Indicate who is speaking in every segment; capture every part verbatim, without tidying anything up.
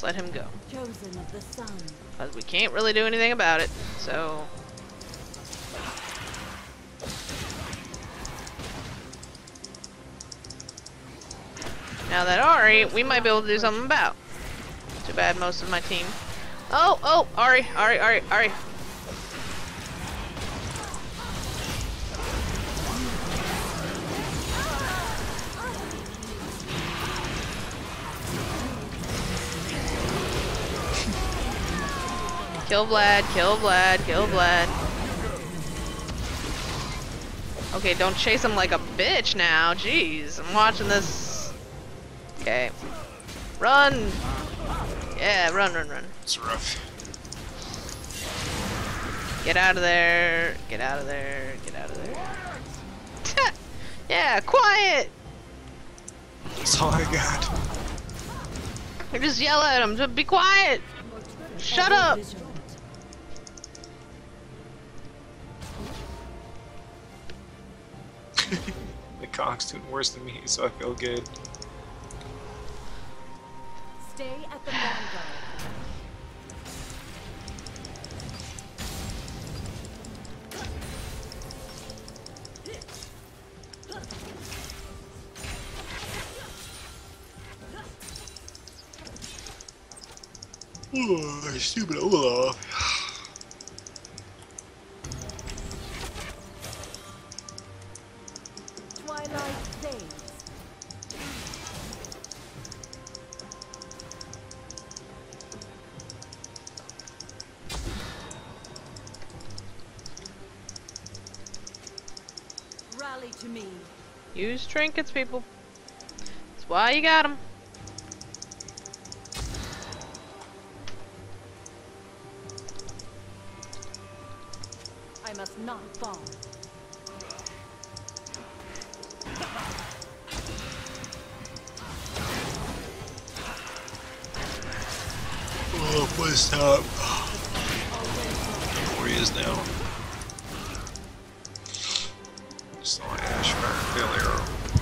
Speaker 1: let him go.
Speaker 2: Chosen of the sun.
Speaker 1: Because we can't really do anything about it, so... Now that Ahri, we might be able to do something about. Too bad most of my team... Oh, oh, Ahri, Ahri, Ahri, Ahri. Kill Vlad, kill Vlad, kill Vlad. Okay, don't chase him like a bitch now. Jeez, I'm watching this. Okay. Run! Yeah, run, run, run.
Speaker 3: It's rough.
Speaker 1: Get out of there. Get out of there. Get out of there. Yeah, quiet!
Speaker 3: That's all I got.
Speaker 1: I just yell at him to be quiet! Shut up!
Speaker 3: The cock's doing worse than me, so I feel good.
Speaker 2: Stay at the vanguard.
Speaker 3: Oh, stupid Olaf.
Speaker 2: Twilight fades. Rally to me.
Speaker 1: Use trinkets, people. That's why you got them.
Speaker 2: I must not fall.
Speaker 3: Oh, please stop. Where he is now. Saw Ash fire failure.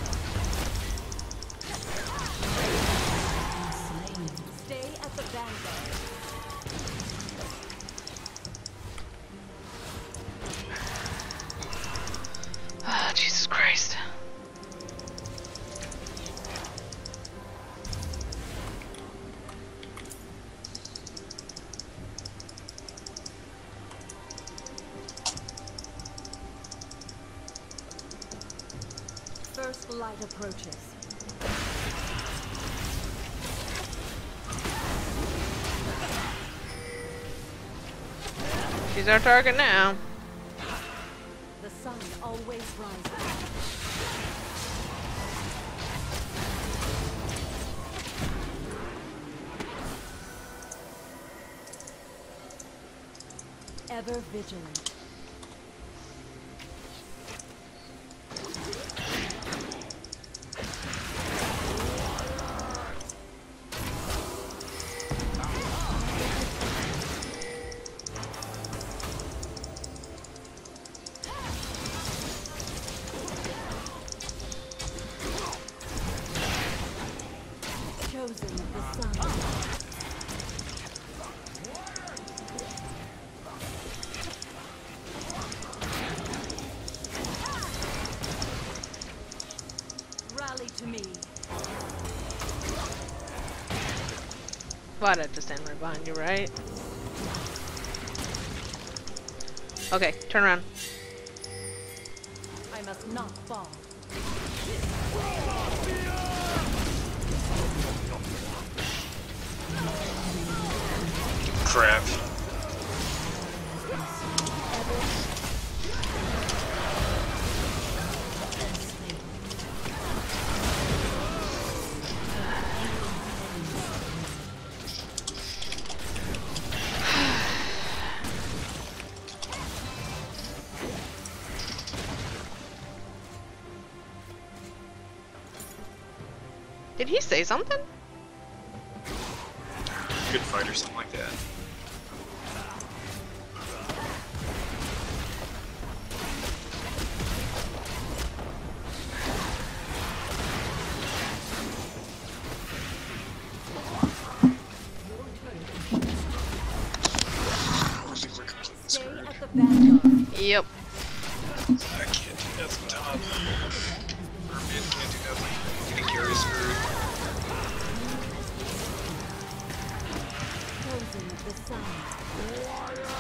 Speaker 2: Stay at the vanguard.
Speaker 1: Ah, Jesus Christ.
Speaker 2: First light approaches.
Speaker 1: She's our target now.
Speaker 2: The sun always rises. Ever vigilant. Chosen of the sun. Rally to me.
Speaker 1: Why'd I have to stand right behind you, right? Okay, turn around.
Speaker 2: I must not fall.
Speaker 3: Crap.
Speaker 1: Did he say something?
Speaker 3: Good fight or something like that.
Speaker 2: Vanguard.
Speaker 1: Yep.
Speaker 3: I can't do nothing, Tom. Or mid can't do nothing. Getting carry screwed.
Speaker 2: Chosen of the sun.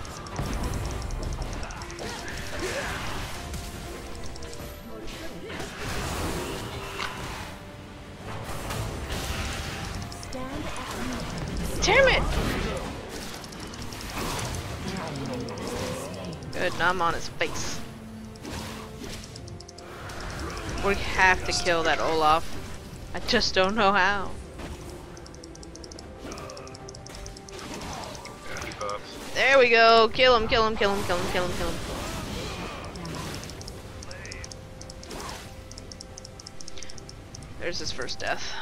Speaker 2: Stand at
Speaker 1: Damn it! Good, now I'm on his face. We have to kill that Olaf. I just don't know how.
Speaker 3: Gotta keep up.
Speaker 1: There we go. Kill him, kill him, kill him, kill him, kill him, kill him. There's his first death.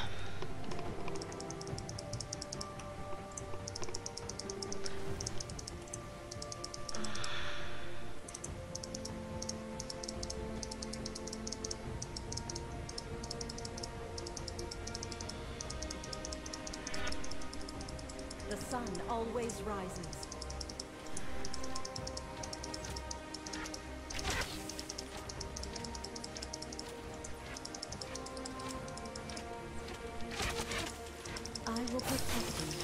Speaker 2: the sun always rises. I will protect you.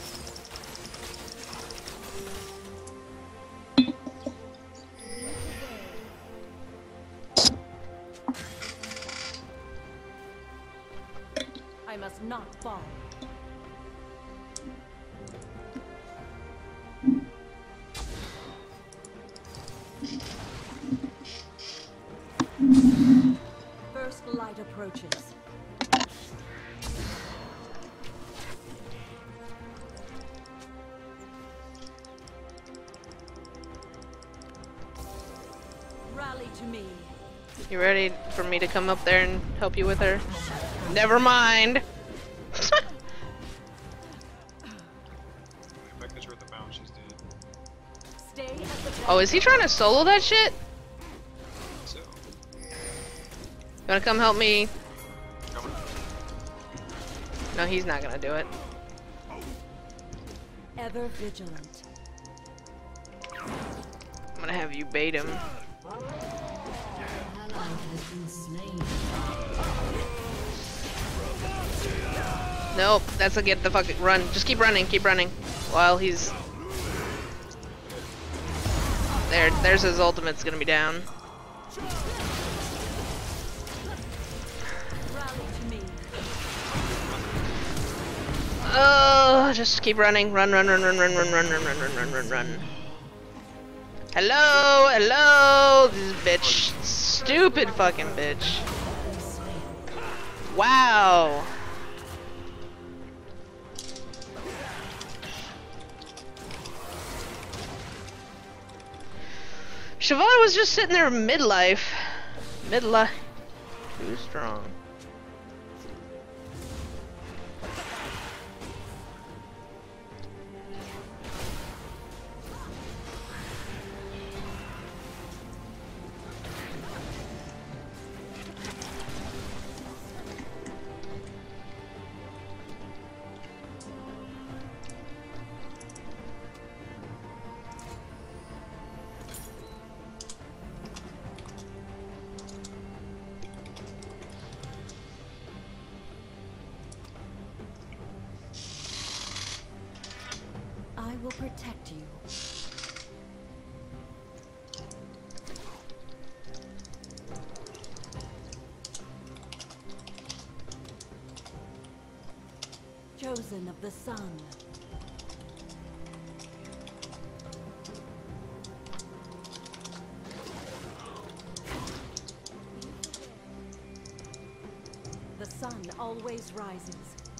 Speaker 2: I must not fall. First light approaches. Rally to me.
Speaker 1: You ready for me to come up there and help you with her? Never mind.
Speaker 3: Becca's worth the bounce, she's dead.
Speaker 2: Stay at the
Speaker 1: Oh, is he trying to solo that shit?
Speaker 3: So,
Speaker 1: You wanna come help me?
Speaker 3: coming.
Speaker 1: No, he's not gonna do it.
Speaker 2: ever vigilant.
Speaker 1: I'm gonna have you bait him. Nope, that's a get the fuck run. Just keep running, keep running. While he's there, there's his ultimate's gonna be down.
Speaker 2: Rally to me.
Speaker 1: Oh, just keep running. Run, run, run, run, run, run, run, run, run, run, run, run, run. Hello, hello, this bitch. Stupid fucking bitch. Wow. Siobhan was just sitting there midlife. Midlife. Too strong.
Speaker 2: I will protect you. Chosen of the sun. The sun always rises.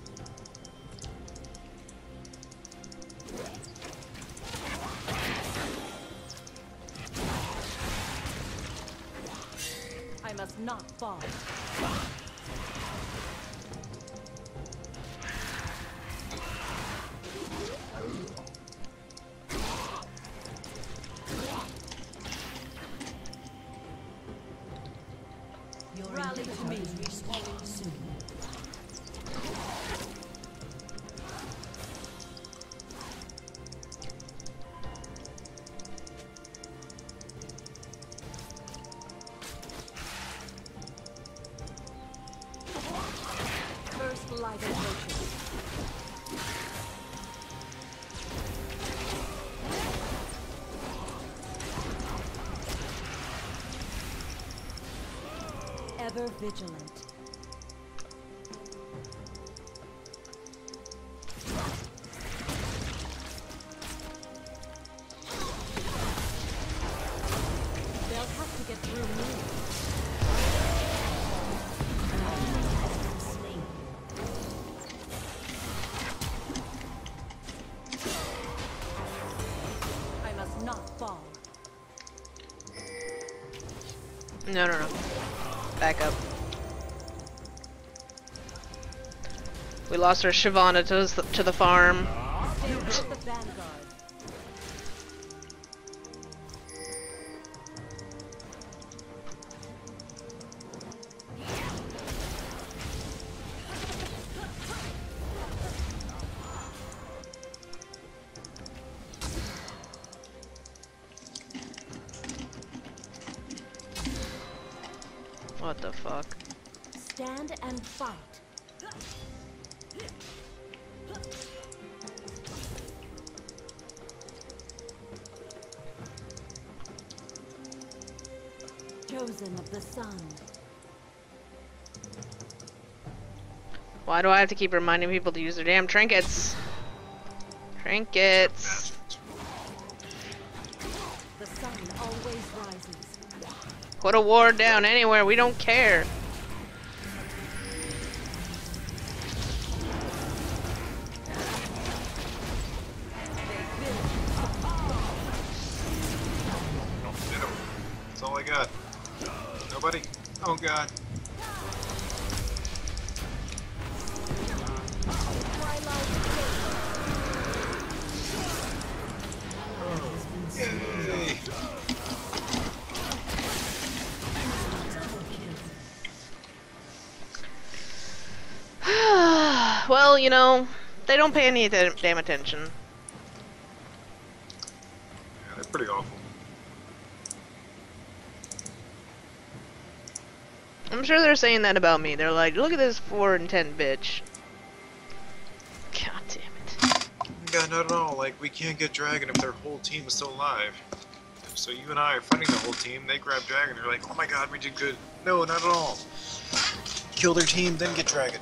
Speaker 2: I must not fall. Rally to me. Soon. light approaches. Ever vigilant. They'll have to get through me. I must not fall.
Speaker 1: No, no, no. Back up. We lost our Shyvana to, s- to the farm.
Speaker 2: Stay with the vanguard.
Speaker 1: What the fuck?
Speaker 2: Stand and fight. Chosen of the sun.
Speaker 1: Why do I have to keep reminding people to use their damn trinkets? Trinkets.
Speaker 2: The sun always rises.
Speaker 1: Put a ward down anywhere, we don't care.
Speaker 3: Hit him. That's all I got. Nobody? Oh god. Yay!
Speaker 1: Well, you know, they don't pay any da- damn attention.
Speaker 3: Yeah, they're pretty awful.
Speaker 1: I'm sure they're saying that about me. They're like, look at this four and ten bitch. God damn it.
Speaker 3: Yeah, not at all. Like, we can't get Dragon if their whole team is still alive. So you and I are fighting the whole team, they grab Dragon, they're like, oh my god, we did good. No, not at all. Kill their team, then get Dragon.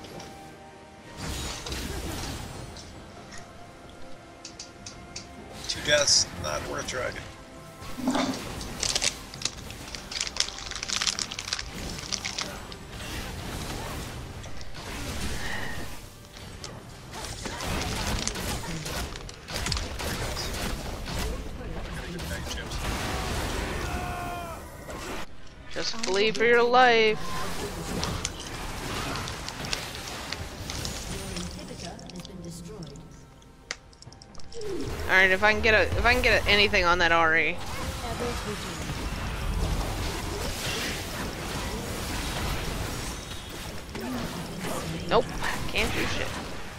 Speaker 3: Two deaths, not worth Dragon.
Speaker 1: Just flee for your life. Alright, if I can get a if I can get a, anything on that R E.
Speaker 2: Ever vigilant.
Speaker 1: Nope, can't do shit.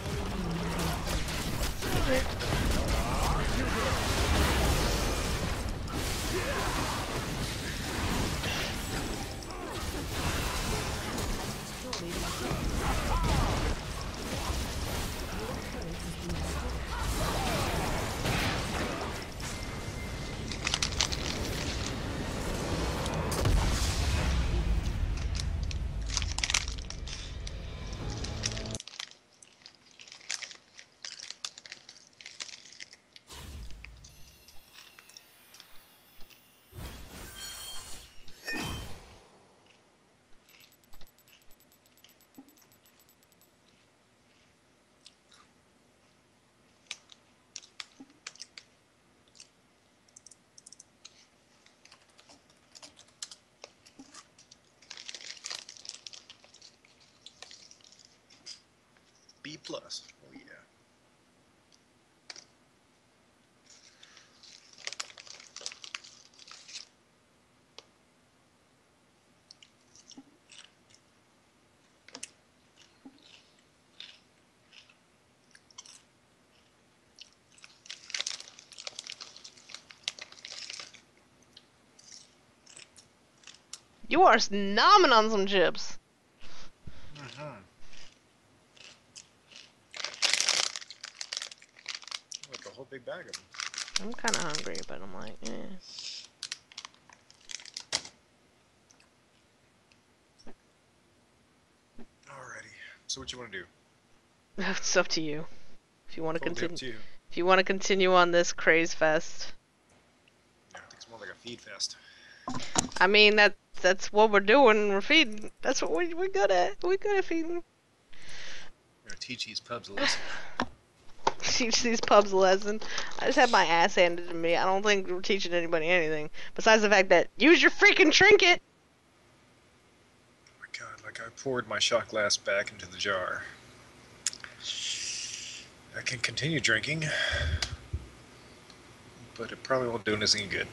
Speaker 3: B plus. Oh yeah.
Speaker 1: You are nomming on some chips.
Speaker 3: Mm-hmm. whole big bag of them.
Speaker 1: I'm kind of hungry, but I'm like, eh.
Speaker 3: Alrighty. So what you want to do?
Speaker 1: It's up to you. If you want to
Speaker 3: Totally
Speaker 1: continue,
Speaker 3: up to you.
Speaker 1: if you want to continue on this craze fest.
Speaker 3: Yeah, I think it's more like a feed fest.
Speaker 1: I mean, that that's what we're doing. We're feeding. That's what we we're good at. We're good at feeding.
Speaker 3: We're gonna teach these pubs a lesson.
Speaker 1: Teach these pubs a lesson. I just had my ass handed to me. I don't think we're teaching anybody anything besides the fact that use your freaking trinket.
Speaker 3: Oh my god! Like I poured my shot glass back into the jar. I can continue drinking, but it probably won't do us any good.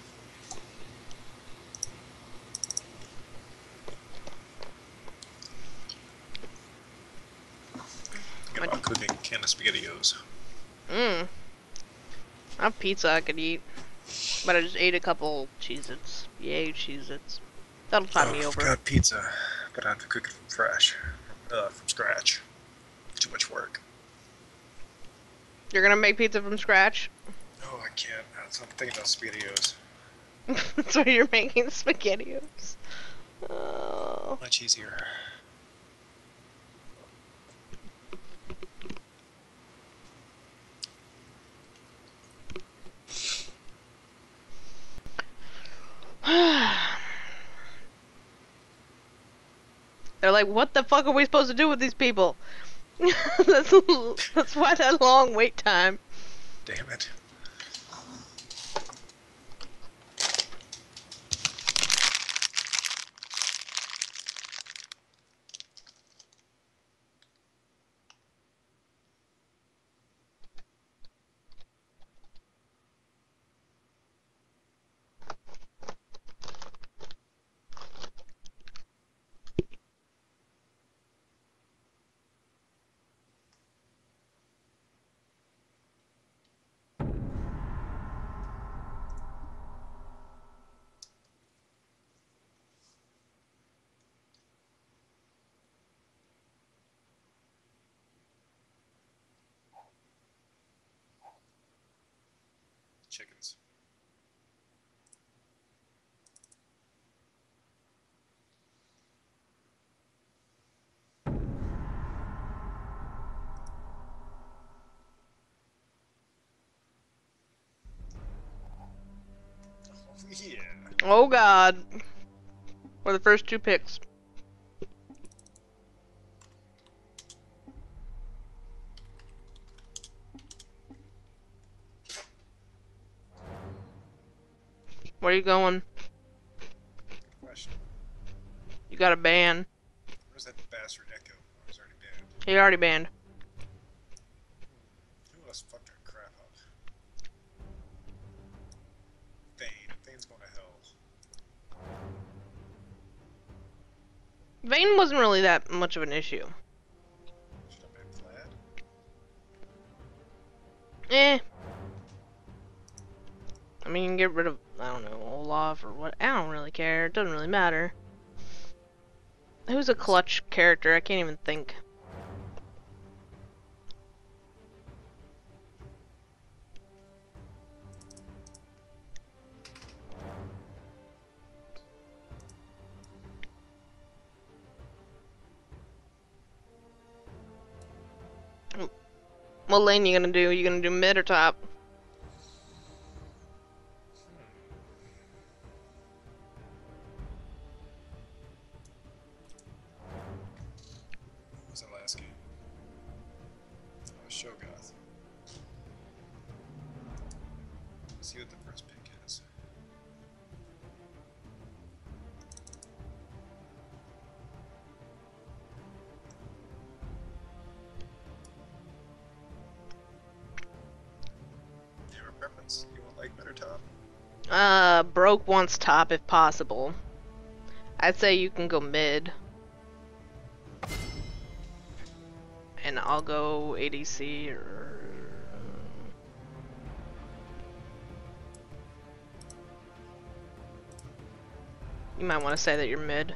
Speaker 3: I'm about cooking a can of SpaghettiOs.
Speaker 1: Mmm. I have pizza I could eat, but I just ate a couple Cheez-Its. Yay, Cheez-Its. That'll tide
Speaker 3: oh,
Speaker 1: me over.
Speaker 3: I've got pizza, but I have to cook it from fresh, uh, from scratch. Too much work.
Speaker 1: You're gonna make pizza from scratch?
Speaker 3: Oh, I can't. I'm thinking about SpaghettiOs.
Speaker 1: That's why you're making SpaghettiOs. Oh.
Speaker 3: Much easier.
Speaker 1: They're like, what the fuck are we supposed to do with these people? that's, that's why that long wait time.
Speaker 3: Damn it. Chickens. Oh, yeah.
Speaker 1: Oh god. For the first two picks. Where are you going?
Speaker 3: Good question.
Speaker 1: You got a ban.
Speaker 3: Where's that bastard Echo? Oh, he's already banned.
Speaker 1: He already banned.
Speaker 3: Who else fucked our crap up? Thane. Thane's going to hell.
Speaker 1: Vayne wasn't really that much of an issue.
Speaker 3: Should I ban Vlad?
Speaker 1: Eh. I mean, you can get rid of, I don't know, Olaf or what. I don't really care. It doesn't really matter. Who's a clutch character? I can't even think. What lane you gonna do? You gonna do mid or top?
Speaker 3: What was that last game? Oh, Shogoth. Let's see what the first pick is. Do you have a preference? You want like better top?
Speaker 1: Uh, broke wants top if possible. I'd say you can go mid. And I'll go A D C or... You might want to say that you're mid.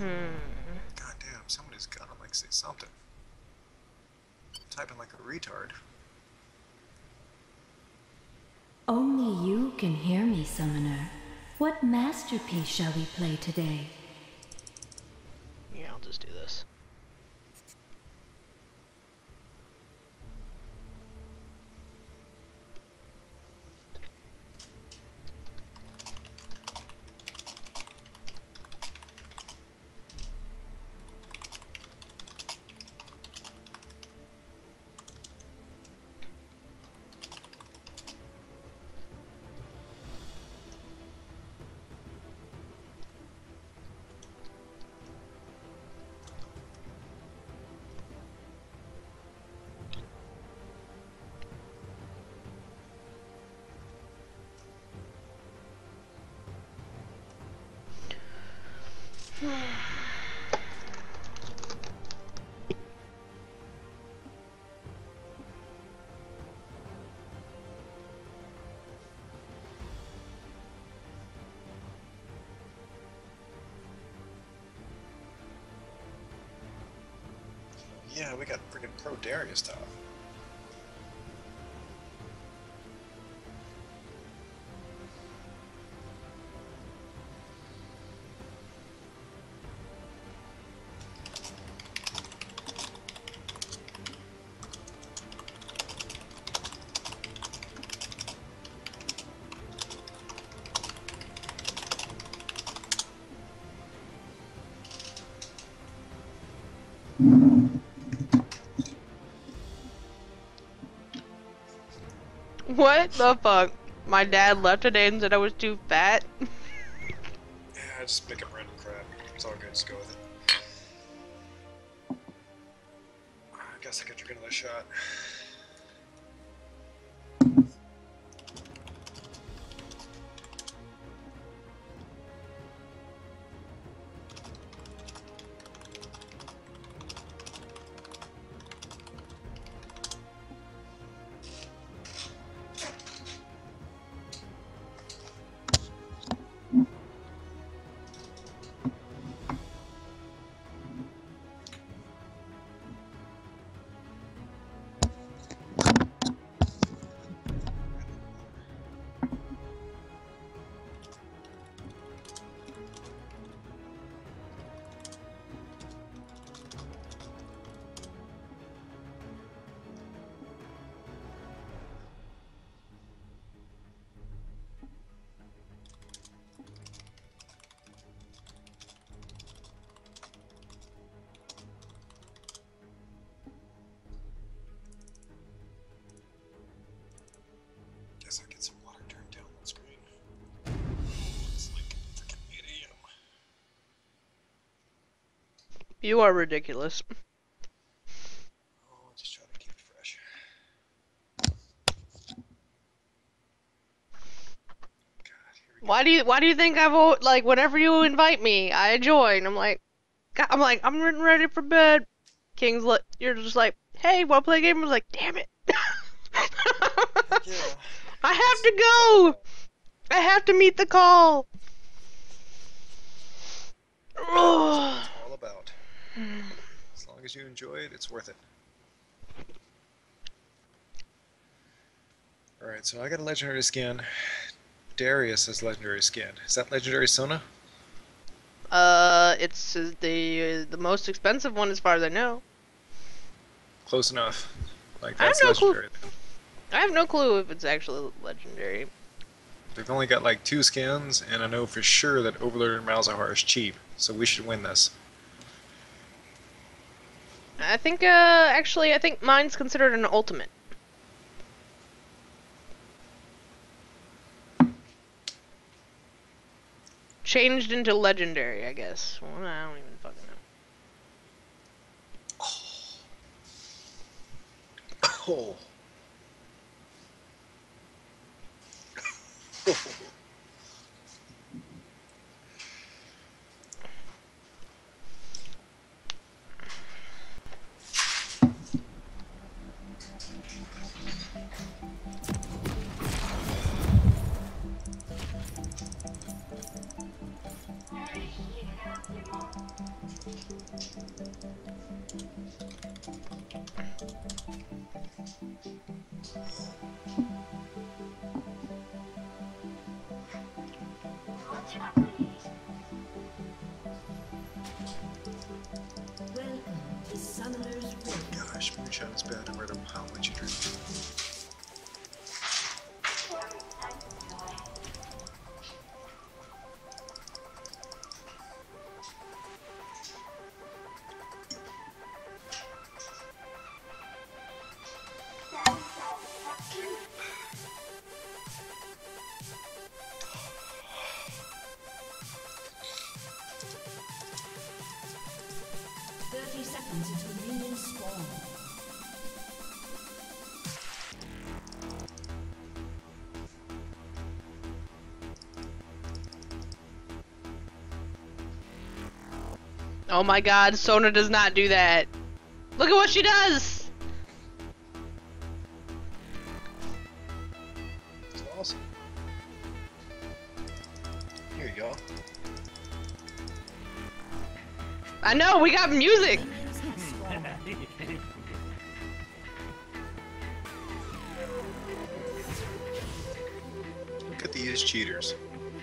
Speaker 1: Hmm.
Speaker 3: God damn, somebody's gotta like say something. Typing like a retard.
Speaker 2: Only you can hear me, Summoner. What masterpiece shall we play today?
Speaker 1: Yeah, I'll just do this.
Speaker 3: Yeah, we got freaking Pro Darius top.
Speaker 1: What the fuck? My dad left today and said I was too fat.
Speaker 3: Yeah, I just make up random crap. It's all good, just go with it. I guess I could drink another shot. Guess I'll get some water turned down on screen. It's like freaking eight A M
Speaker 1: You are ridiculous.
Speaker 3: Oh, I'll just try to keep it fresh. God, here we go.
Speaker 1: Why do you Why do you think I vote? Like, whenever you invite me, I join. I'm like, God, I'm like, I'm getting ready for bed. King's like, you're just like, hey, wanna play a game? I was like, damn it.
Speaker 3: Yeah.
Speaker 1: I have to go. I have to meet the call.
Speaker 3: That's what it's all about. As long as you enjoy it, it's worth it. Alright, so I got a legendary skin. Darius has legendary skin. Is that legendary Sona?
Speaker 1: Uh, it's uh, the uh, the most expensive one as far as I know.
Speaker 3: Close enough. Like,
Speaker 1: I have
Speaker 3: that's
Speaker 1: no clue.
Speaker 3: legendary.
Speaker 1: I have no clue if it's actually legendary.
Speaker 3: They've only got like two skins, and I know for sure that Overlord Malzahar is cheap, so we should win this.
Speaker 1: I think, uh, actually, I think mine's considered an ultimate. Changed into legendary, I guess. Well, I don't even fucking know.
Speaker 3: Oh. Gosh, moonshine is bad no matter how much you drink.
Speaker 2: Thirty seconds until minions spawn.
Speaker 1: Oh my god, Sona does not do that. Look at what she does!
Speaker 3: It's awesome. Here you go.
Speaker 1: I know, we got music!
Speaker 3: Look at these cheaters.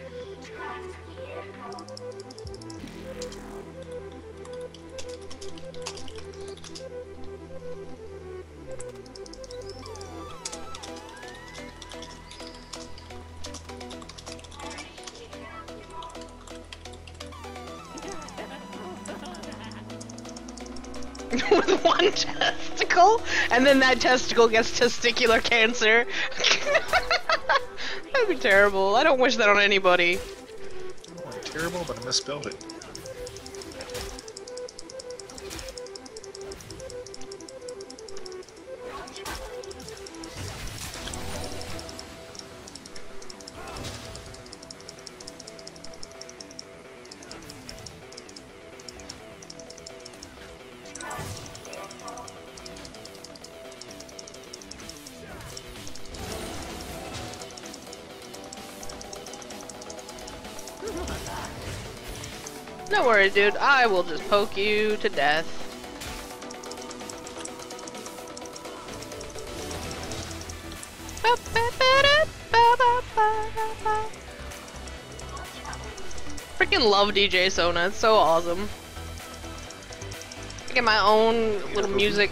Speaker 1: With one testicle, and then that testicle gets testicular cancer. That'd be terrible. I don't wish that on anybody.
Speaker 3: Oh, terrible, but I misspelled it.
Speaker 1: No worries, dude. I will just poke you to death. Freaking love D J Sona. It's so awesome. I get my own little music.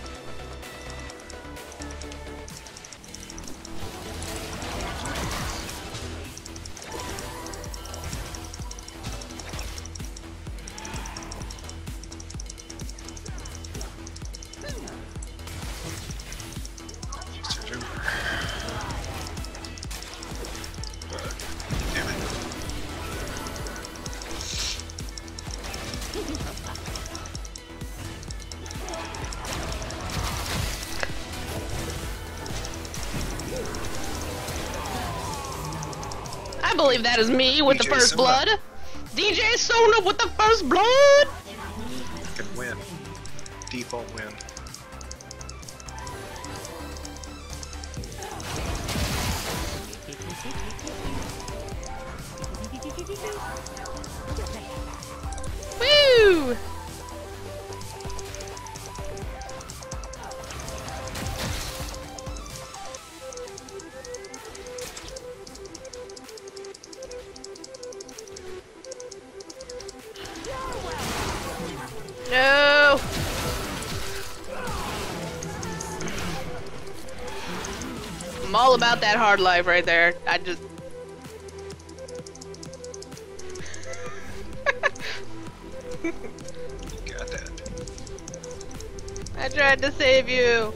Speaker 1: I believe that is me with
Speaker 3: D J
Speaker 1: the first
Speaker 3: Sona.
Speaker 1: blood. D J Sona with the first blood.
Speaker 3: Can win. Default win.
Speaker 1: Woo! No! I'm all about that hard life right there. I just...
Speaker 3: Got that.
Speaker 1: I tried to save you.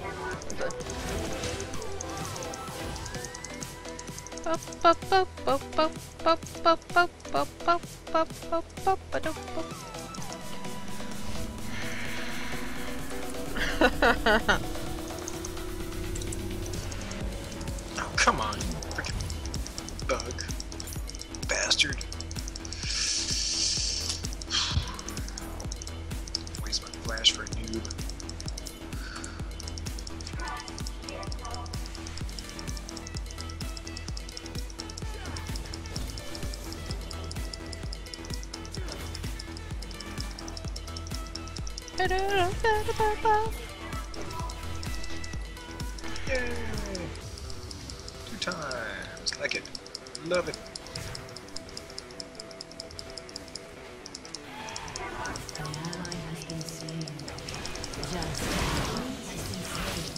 Speaker 3: Oh, come on. Freaking bug. Bastard. Waste my flash for a noob.
Speaker 1: Yay.
Speaker 3: times. Like it. Love it.
Speaker 2: An ally has been slain. Just an ally has been slain.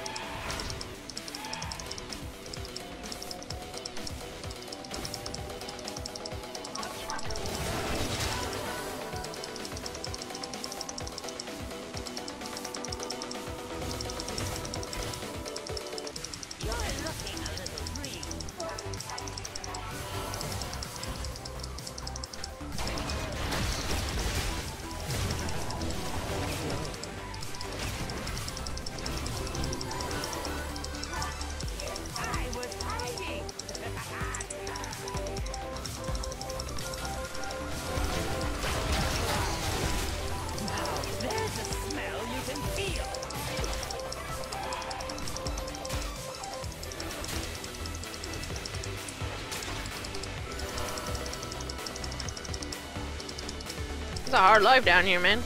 Speaker 1: It's a hard life down here, man.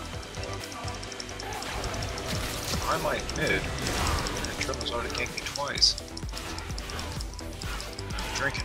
Speaker 3: I might admit, Trevor's already ganked me twice. I'm drinking.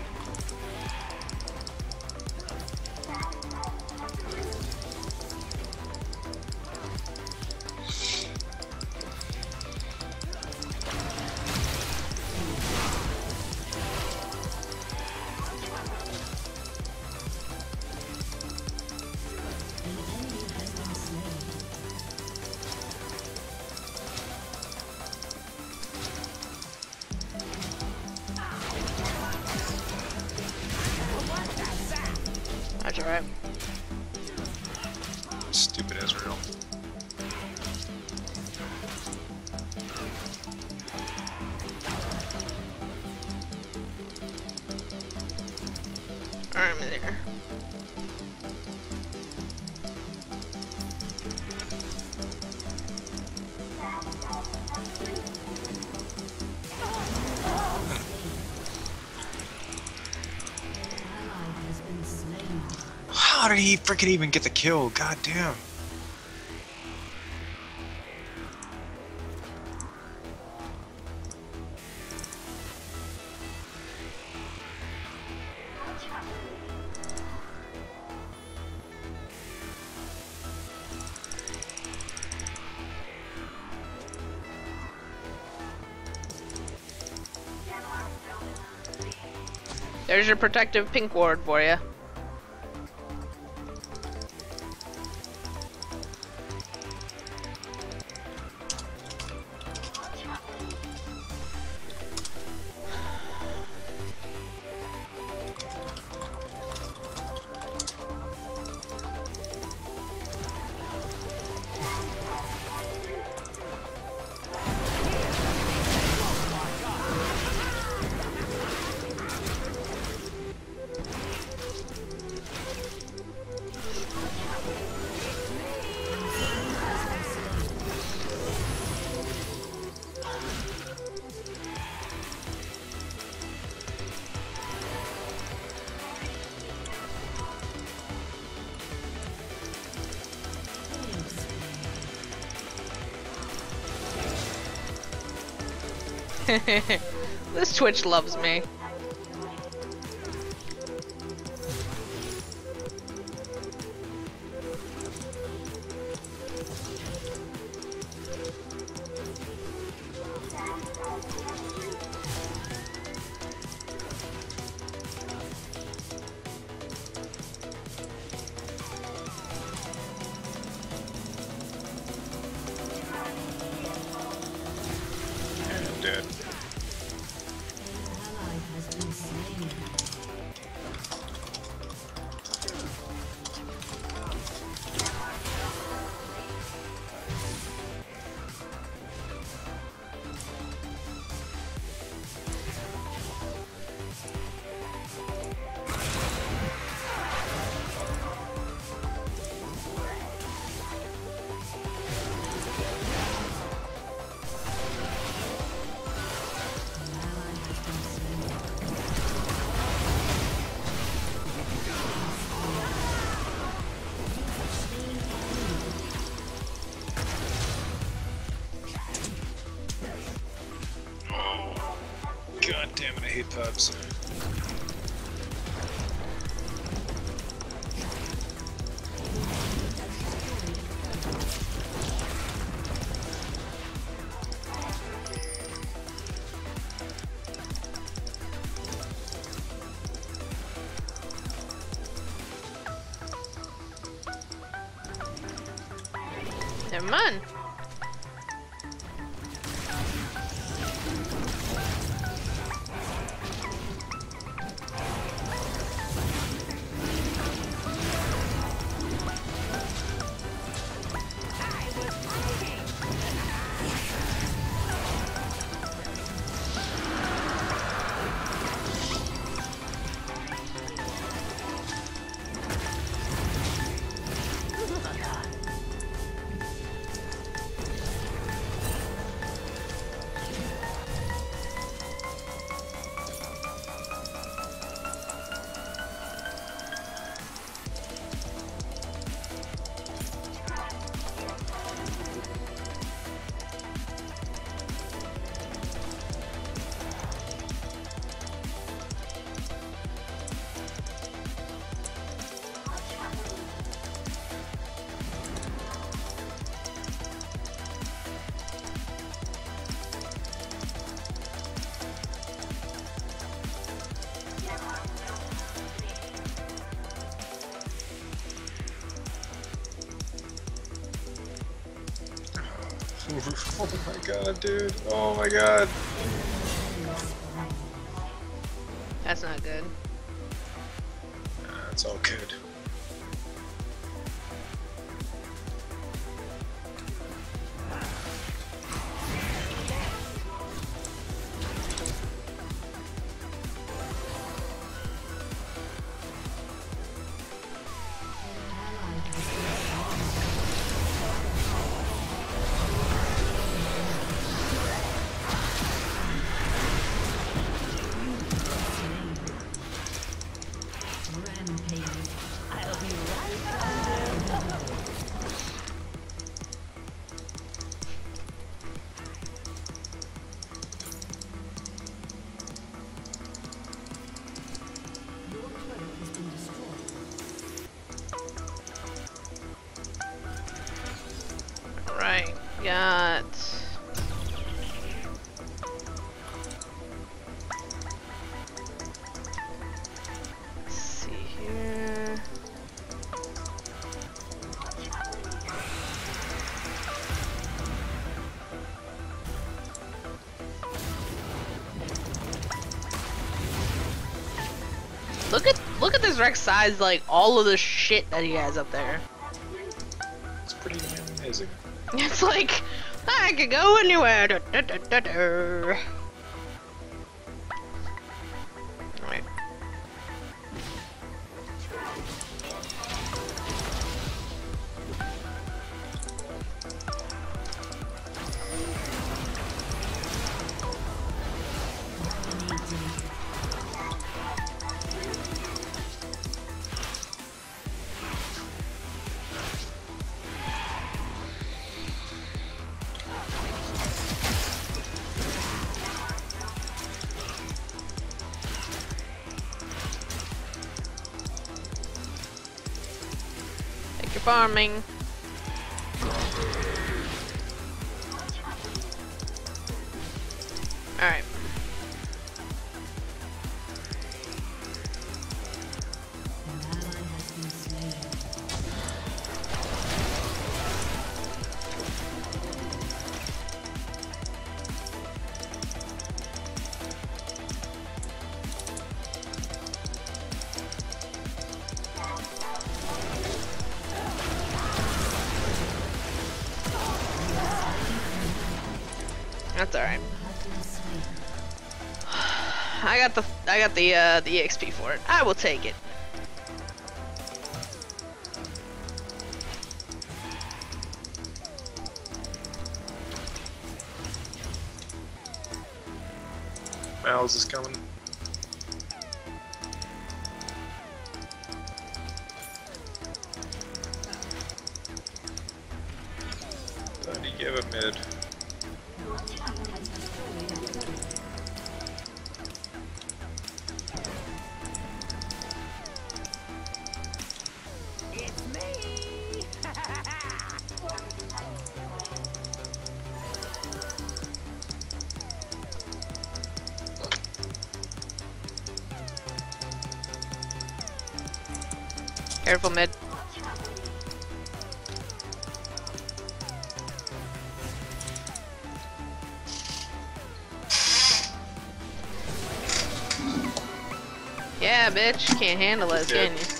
Speaker 1: That's alright.
Speaker 3: Stupid Ezreal.
Speaker 1: I'm there.
Speaker 3: How did he freaking even get the kill? God damn.
Speaker 1: There's your protective pink ward for you. This Twitch loves me.
Speaker 3: And I'm dead. God damn it, I hate pubs.
Speaker 1: Never mind.
Speaker 3: Oh my god, dude. Oh my god.
Speaker 1: That's not good.
Speaker 3: Nah, it's all good.
Speaker 1: Right, got... Let's see here... Look at look at this Rex size, like all of the shit that he has up there.
Speaker 3: It's pretty amazing.
Speaker 1: It's like I could go anywhere. Da, da, da, da, da. Right. Take your farming. Alright. That's alright. I got the I got the uh, the E X P for it. I will take it.
Speaker 3: Miles is coming. Time to give a mid.
Speaker 1: Careful mid. Yeah, bitch. Can't handle us,
Speaker 3: Yeah.
Speaker 1: can you?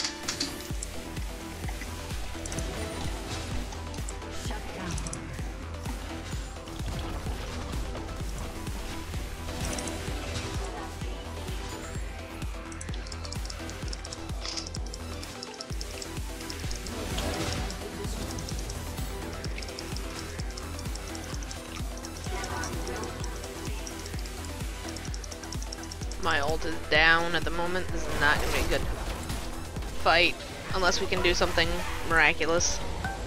Speaker 1: My ult is down at the moment. This is not gonna be a good fight unless we can do something miraculous.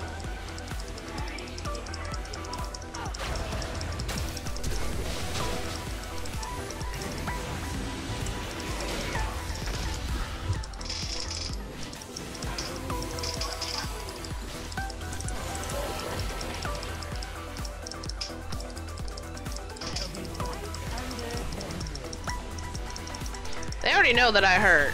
Speaker 1: They already know that I hurt.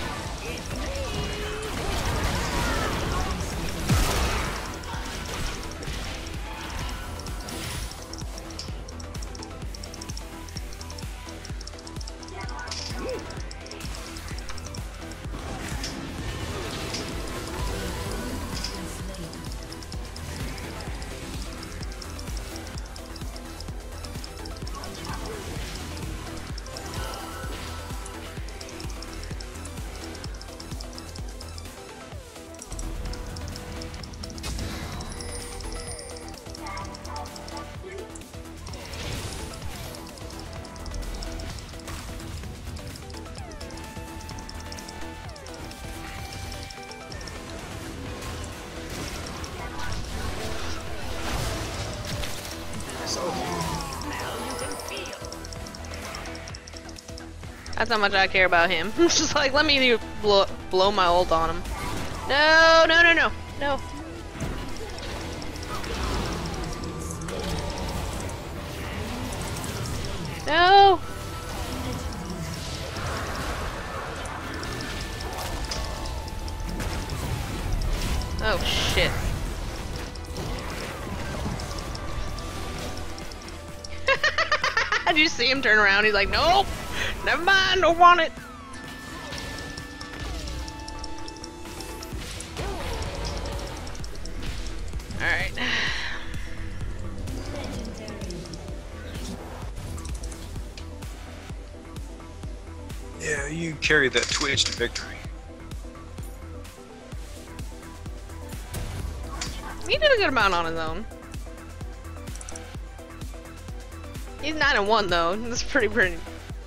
Speaker 1: That's how much I care about him. It's just like, let me blow, blow my ult on him. No, no, no, no, no. No. Oh, shit. Did you see him turn around? He's like, nope. Never mind, don't want it. Alright.
Speaker 3: Yeah, you carried that Twitch to victory.
Speaker 1: He did a good amount on his own. He's nine and one though. That's pretty pretty.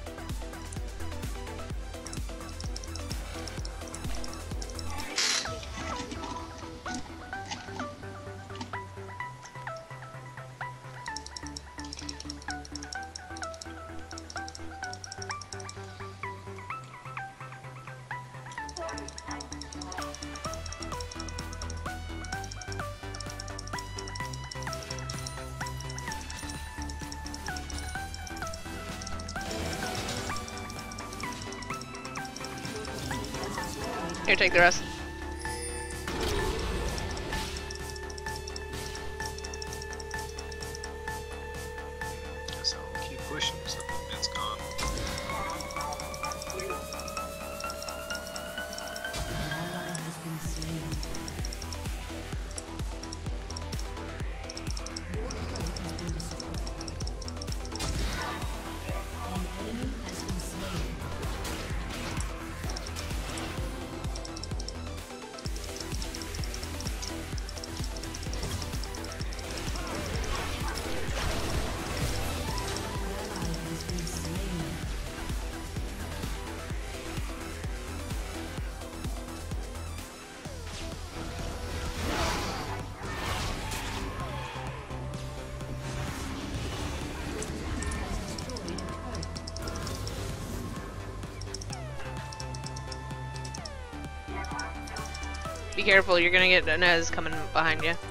Speaker 1: Here, take the rest.
Speaker 3: So we'll keep pushing so it's gone.
Speaker 1: Be careful, you're gonna get Inez coming behind you.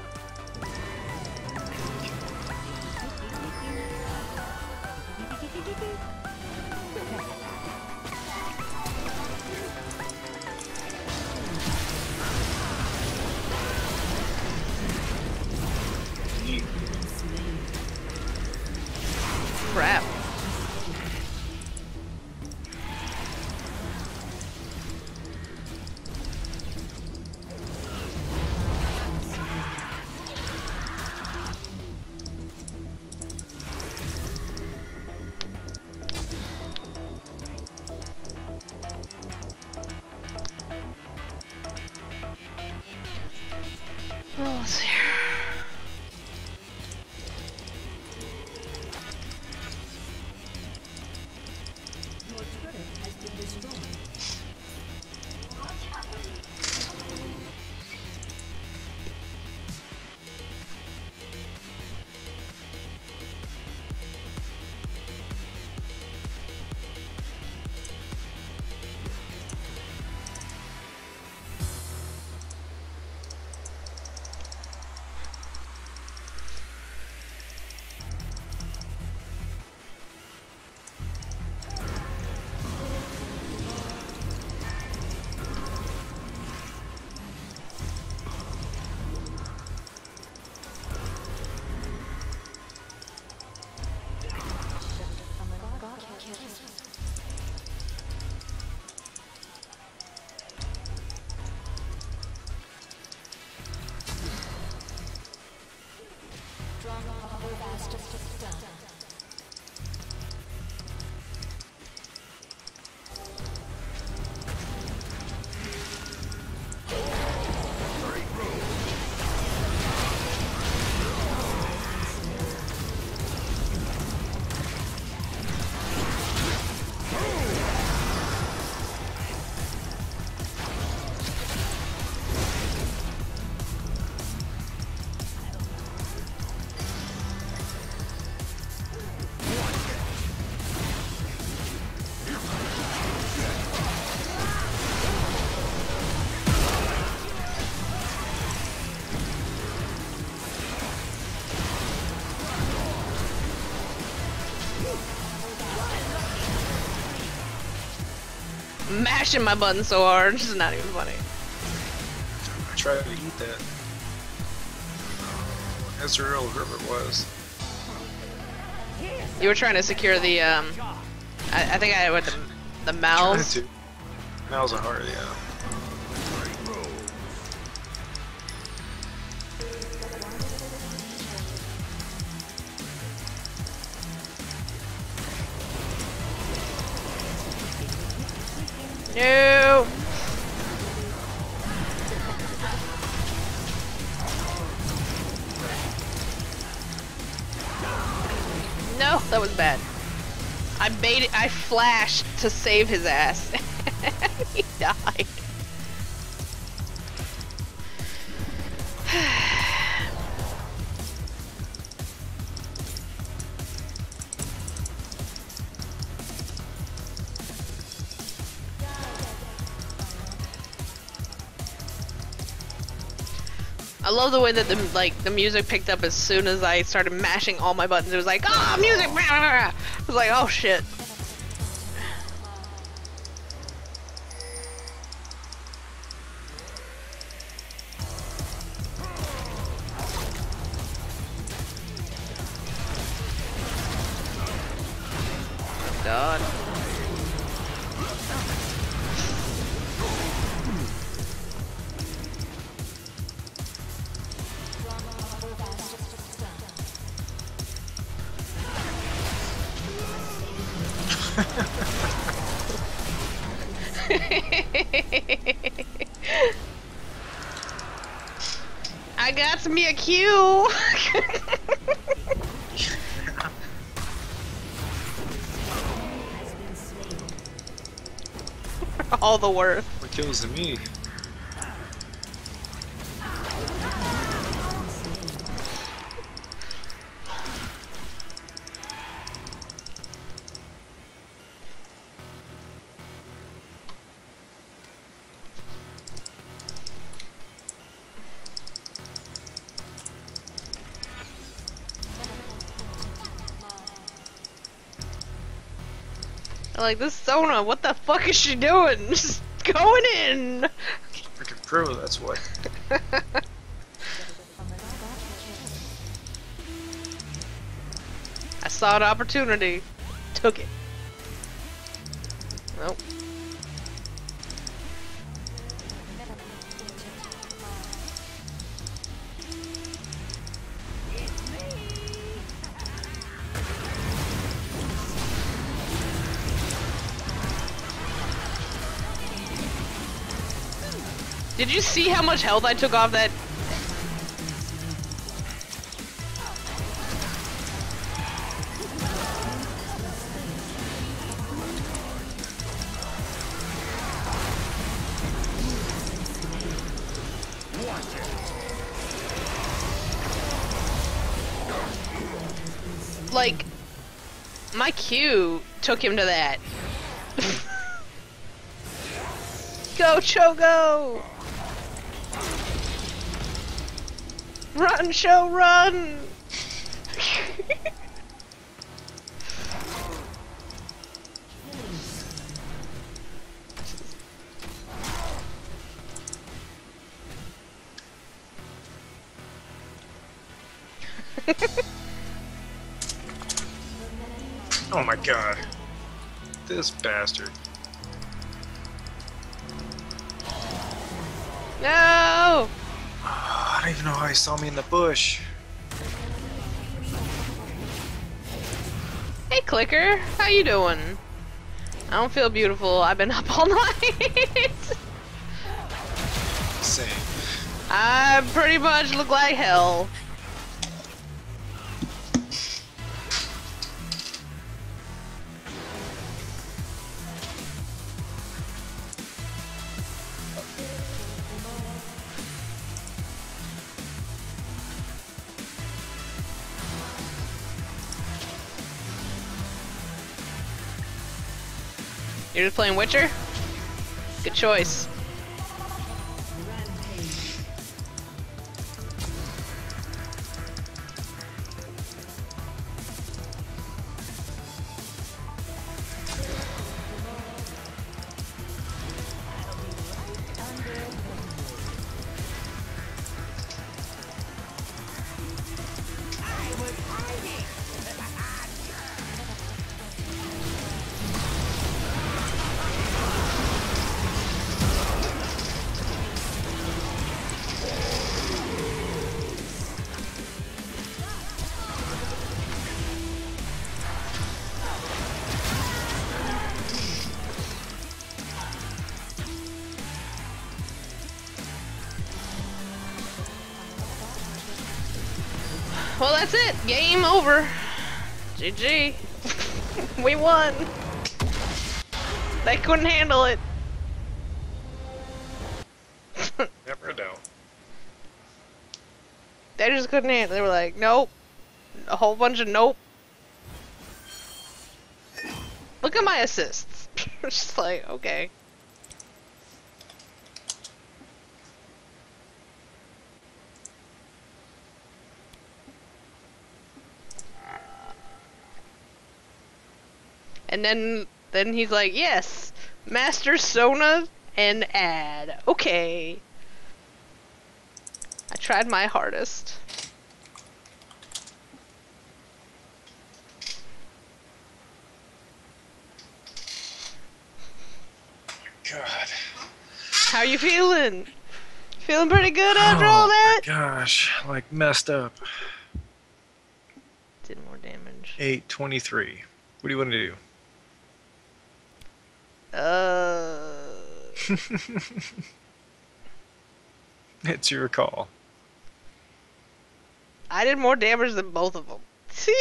Speaker 1: mashing my button so hard. This is not even funny.
Speaker 3: I tried to eat that. Uh, Ezreal, whoever it was.
Speaker 1: You were trying to secure the, um... I, I think I went the, the mouse.
Speaker 3: Trying to. Mouse are hard, yeah.
Speaker 1: No! No, that was bad. I baited, I flashed to save his ass. He died. I love the way that the like the music picked up as soon as I started mashing all my buttons. It was like, ah, oh, music! I was like, oh shit. God. I got me a Q. All the worth.
Speaker 3: What kills to me?
Speaker 1: Like, this Sona, what the fuck is she doing? Just going in!
Speaker 3: Freaking pro, that's what.
Speaker 1: I saw an opportunity. Took it. Nope. Did you see how much health I took off that? Like, my Q took him to that. Go, Cho, go! Run, Show, run!
Speaker 3: Oh my god. This bastard.
Speaker 1: No!
Speaker 3: I don't even know how he saw me in the bush.
Speaker 1: Hey, Clicker, how you doing? I don't feel beautiful. I've been up all night.
Speaker 3: Same.
Speaker 1: I pretty much look like hell. You're just playing Witcher? Good choice. Well, that's it. Game over. G G. We won. They couldn't handle it.
Speaker 3: Never a doubt.
Speaker 1: They just couldn't handle it. They were like, nope. A whole bunch of nope. Look at my assists. Just like, okay. And then, then he's like, yes, Master Sona and add. Okay. I tried my hardest.
Speaker 3: God.
Speaker 1: How you feeling? Feeling pretty good after
Speaker 3: Oh
Speaker 1: all that?
Speaker 3: my gosh, like messed up.
Speaker 1: Did more damage.
Speaker 3: eight twenty-three. What do you want to do?
Speaker 1: Uh.
Speaker 3: It's your call.
Speaker 1: I did more damage than both of them.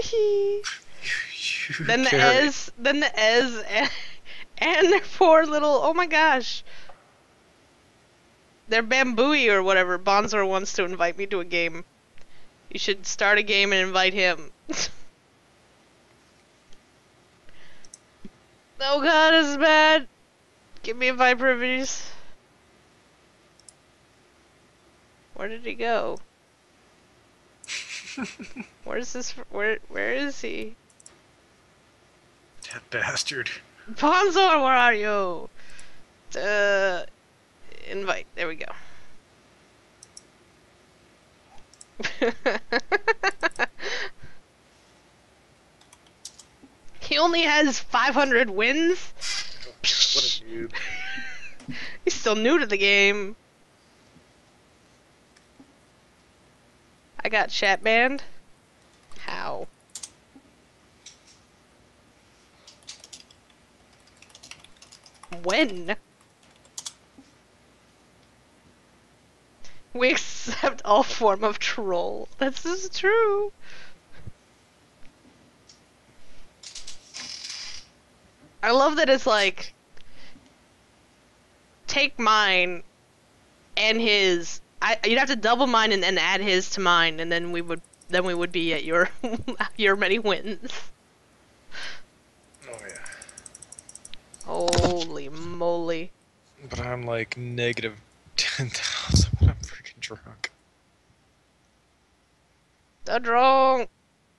Speaker 3: You
Speaker 1: Then the
Speaker 3: carry.
Speaker 1: Ez, then the Ez, and, and their poor little. Oh my gosh. Their Bambooey or whatever. Bonzor wants to invite me to a game. You should start a game and invite him. Oh god, this is bad. Give me invite privileges. Where did he go? Where's this? Where? Where is he?
Speaker 3: That bastard.
Speaker 1: Bonzor, where are you? Uh, invite. There we go. He only has five hundred wins.
Speaker 3: What a noob.
Speaker 1: He's still new to the game. I got chat banned. How? When? We accept all form of troll. This is true. I love that it's like, take mine and his. I you'd have to double mine and then add his to mine, and then we would then we would be at your your many wins.
Speaker 3: Oh yeah.
Speaker 1: Holy moly!
Speaker 3: But I'm like negative ten thousand when I'm freaking drunk.
Speaker 1: The drunk.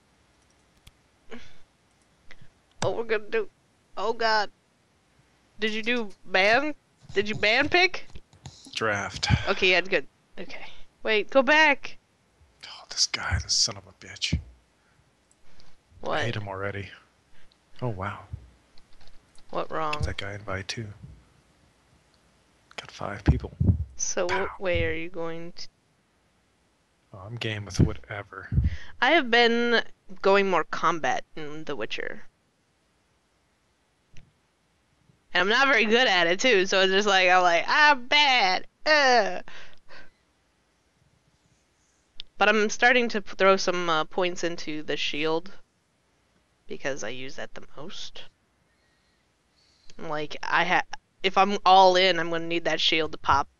Speaker 1: Oh, we're gonna do. Oh god. Did you do ban? Did you ban pick?
Speaker 3: Draft.
Speaker 1: Okay, yeah, good. Okay. Wait, go back.
Speaker 3: Oh, this guy, this son of a bitch.
Speaker 1: What?
Speaker 3: I hate him already. Oh wow.
Speaker 1: What wrong?
Speaker 3: Give that guy invite too. Got five people.
Speaker 1: So
Speaker 3: Pow.
Speaker 1: what way are you going to?
Speaker 3: Oh, I'm game with whatever.
Speaker 1: I have been going more combat in The Witcher. And I'm not very good at it too, so it's just like, I'm like, I'm bad. Ugh. But I'm starting to throw some uh, points into the shield. Because I use that the most. Like, I ha- if I'm all in, I'm gonna need that shield to pop.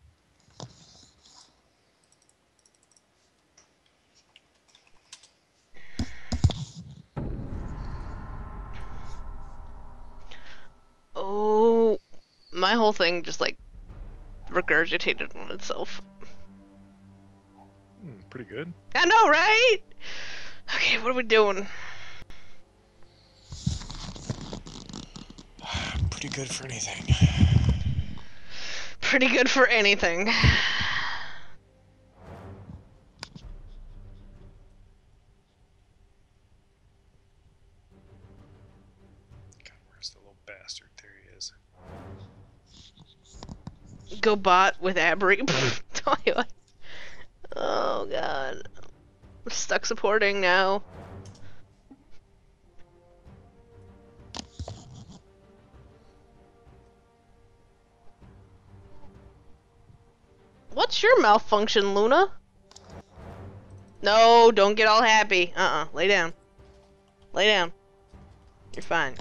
Speaker 1: Oh, my whole thing just like regurgitated on itself.
Speaker 3: Hmm, pretty good.
Speaker 1: I know, right? Okay, what are we doing?
Speaker 3: Pretty good for anything.
Speaker 1: Pretty good for anything.
Speaker 3: God, where's the little bastard? There he is.
Speaker 1: Go bot with Abri. Tell you what. Oh god. I'm stuck supporting now. What's your malfunction, Luna? No, don't get all happy. Uh-uh. Lay down. Lay down. You're fine.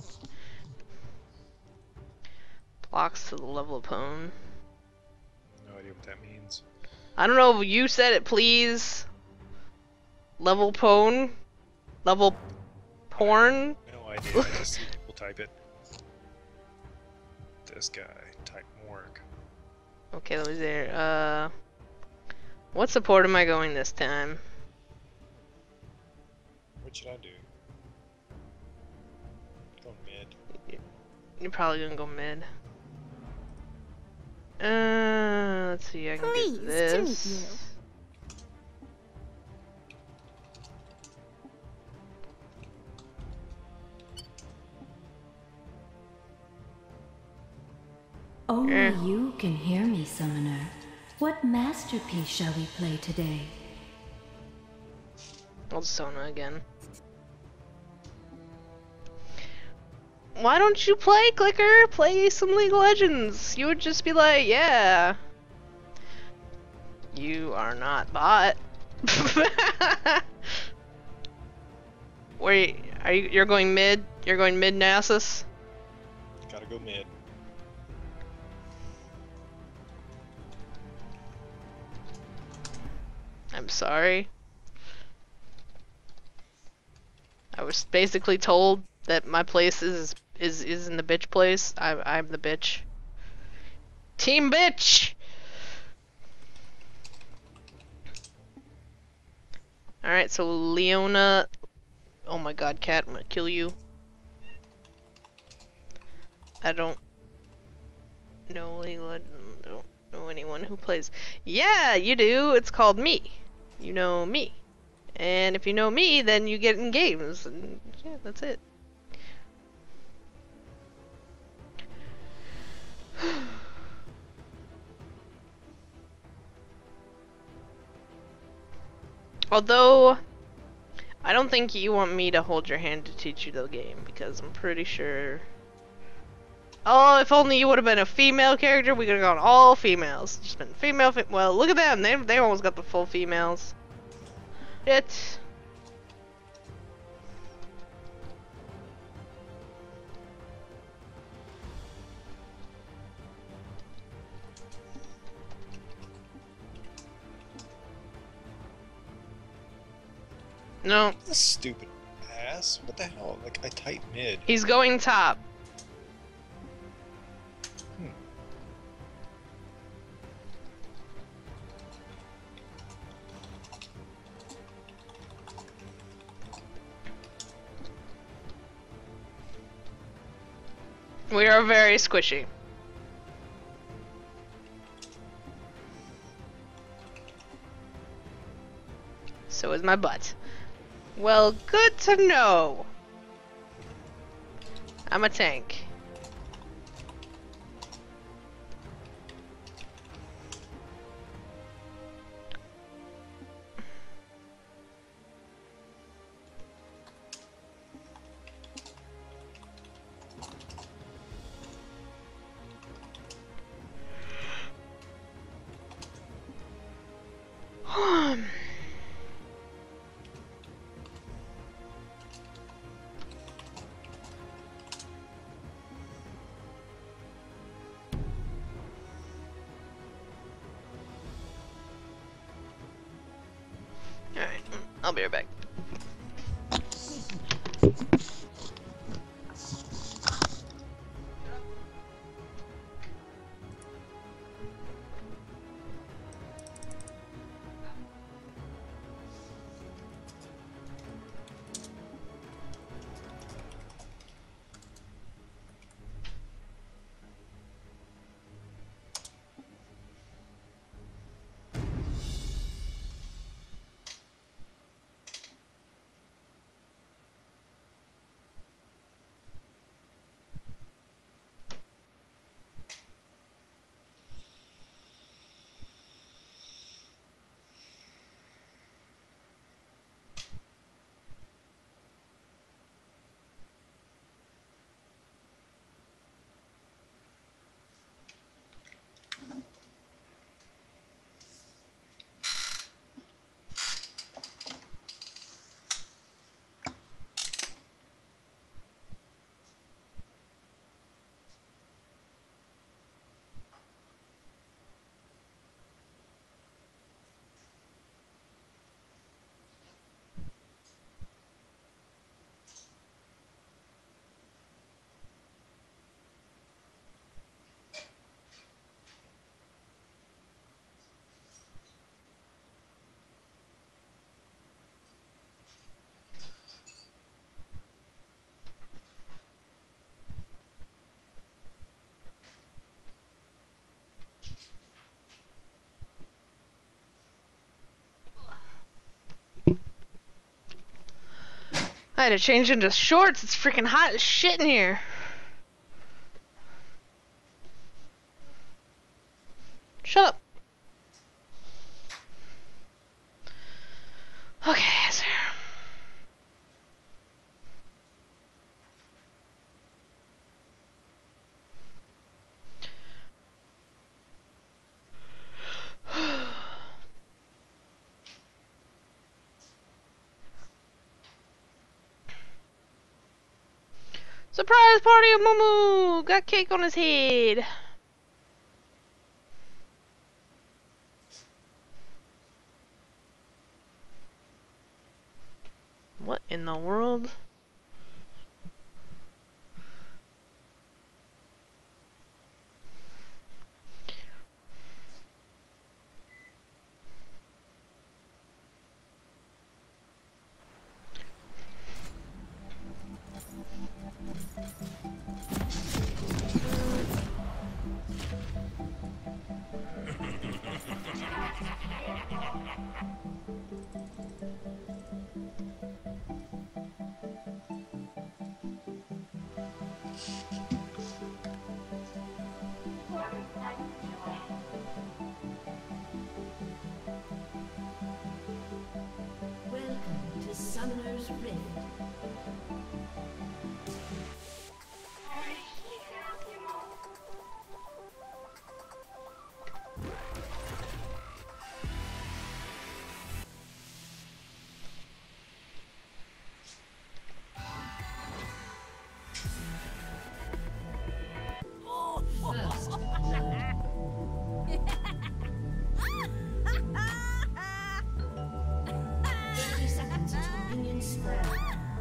Speaker 1: Blocks to the level pwn.
Speaker 3: No idea what that means.
Speaker 1: I don't know if you said it, please. Level pwn? Level porn?
Speaker 3: No idea. I just see people type it. This guy, type Morg.
Speaker 1: Okay, let me see. Uh, what support am I going this time?
Speaker 3: What should I do? Go mid.
Speaker 1: You're probably gonna go mid. Uh, let's see. I can
Speaker 4: Pleased
Speaker 1: do
Speaker 4: to
Speaker 1: this.
Speaker 4: meet you.
Speaker 2: Only
Speaker 1: Eh.
Speaker 2: you can hear me, Summoner. What masterpiece shall we play today?
Speaker 1: Old Sona again. Why don't you play, Clicker? Play some League of Legends. You would just be like, yeah. You are not bot. Where you, are you? You're going mid. You're going mid, Nasus.
Speaker 3: Gotta go mid.
Speaker 1: I'm sorry. I was basically told that my place is is is in the bitch place. I I'm the bitch. Team bitch. All right, so Leona. Oh my God, Cat! I'm gonna kill you. I don't know League of Legends. Don't know anyone who plays. Yeah, you do. It's called Me. You know me. And if you know me, then you get in games. And yeah, that's it. Although, I don't think you want me to hold your hand to teach you the game, because I'm pretty sure... Oh, if only you would have been a female character, we could have gone all females. Just been female, fe well, look at them, they, they almost got the full females. It. No,
Speaker 3: This stupid ass. What the hell? Like, I type mid.
Speaker 1: he's going top.
Speaker 3: Hmm.
Speaker 1: We are very squishy. So is my butt. Well, good to know. I'm a tank. Alright, I'll be right back. had to change into shorts. It's freaking hot as shit in here. Shut up. Okay, so. Surprise party of Mumu! Got cake on his head. What in the world?
Speaker 2: Welcome to Summoner's Rift. First blood. thirty seconds until minions spawn.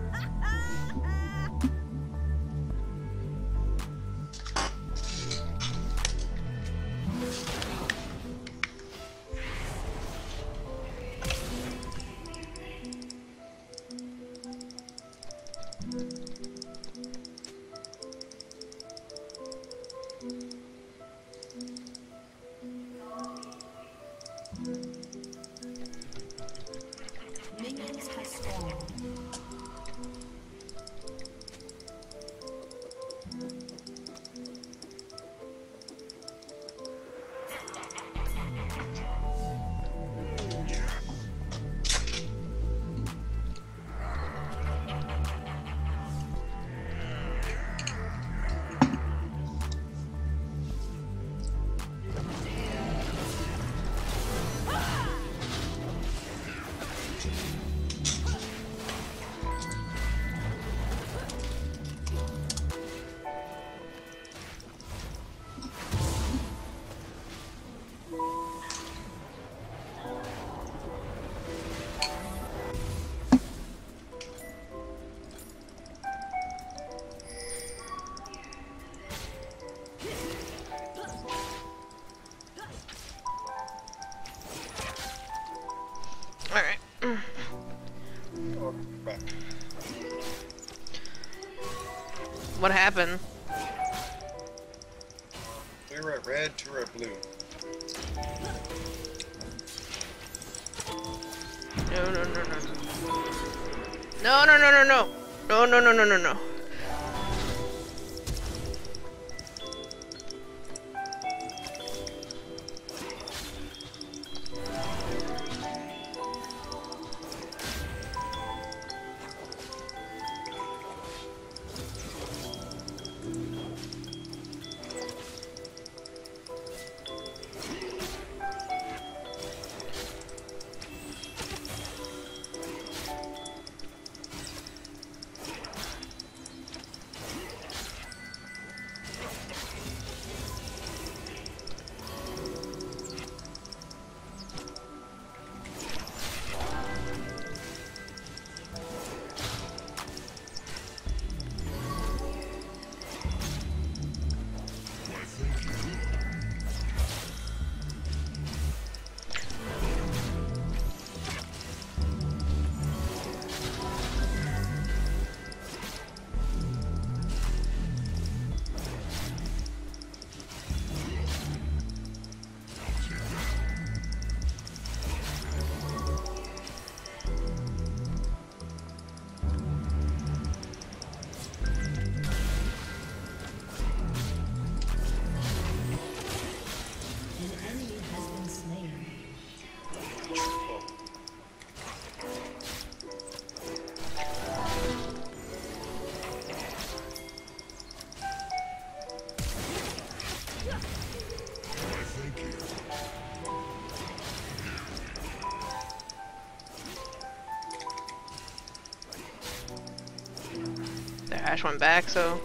Speaker 2: Minions have spawned.
Speaker 1: Alright.
Speaker 3: Oh, back.
Speaker 1: What happened?
Speaker 3: Two red, red, two red, blue.
Speaker 1: No, no, no, no, no. No, no, no, no, no. No, no, no, no, no, no. The Ash went back, so.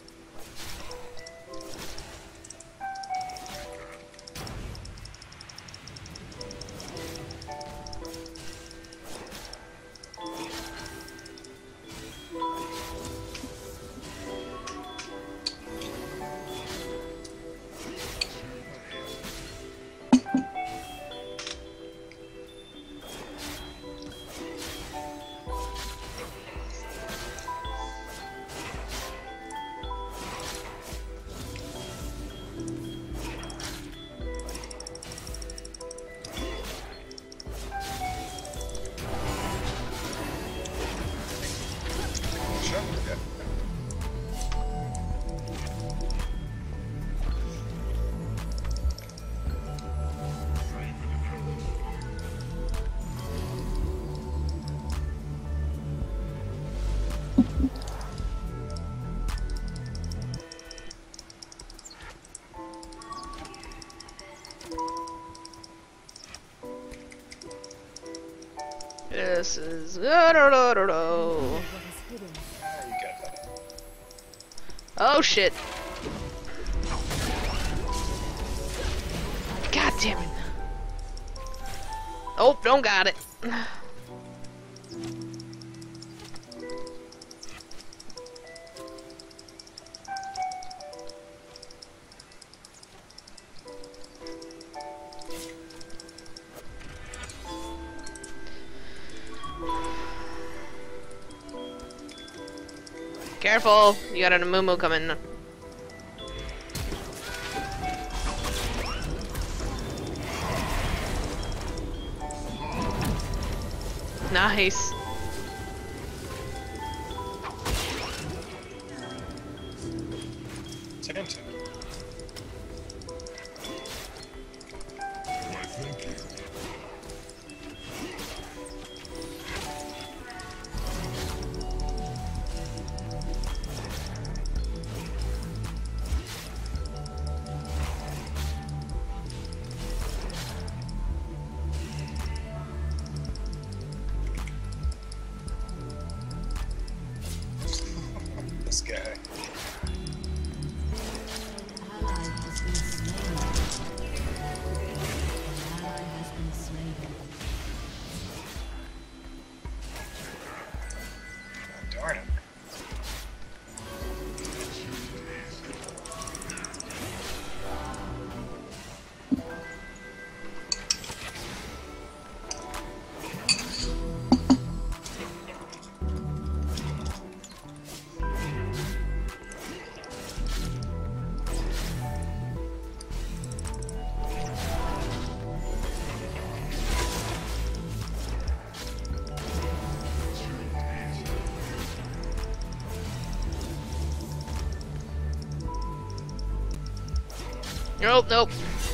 Speaker 1: This is. Oh shit. God damn it. Oh, don't got it. Careful, you got an Amumu coming. Nice.
Speaker 3: Attention. This guy. Oh, darn it.
Speaker 1: Nope, nope.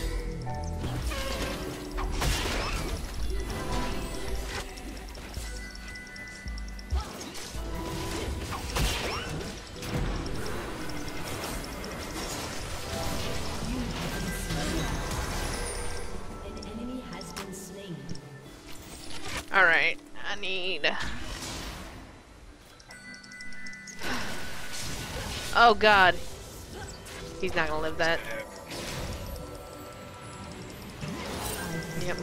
Speaker 2: An enemy has been slain.
Speaker 1: Alright, I need... Oh god. He's not gonna live that. Yep.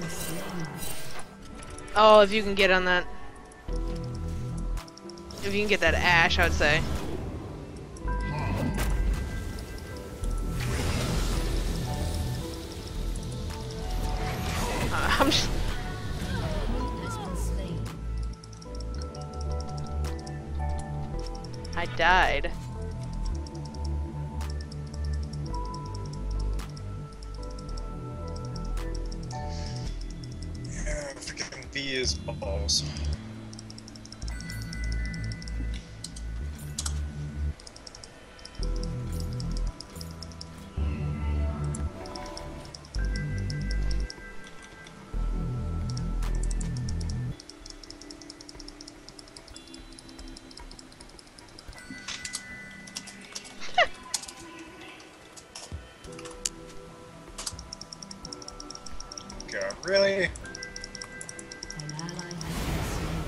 Speaker 1: Oh, if you can get on that. If you can get that Ash, I would say. Uh, I'm just... I died.
Speaker 3: Yeah, freaking V is balls. really?
Speaker 2: An ally has been slain.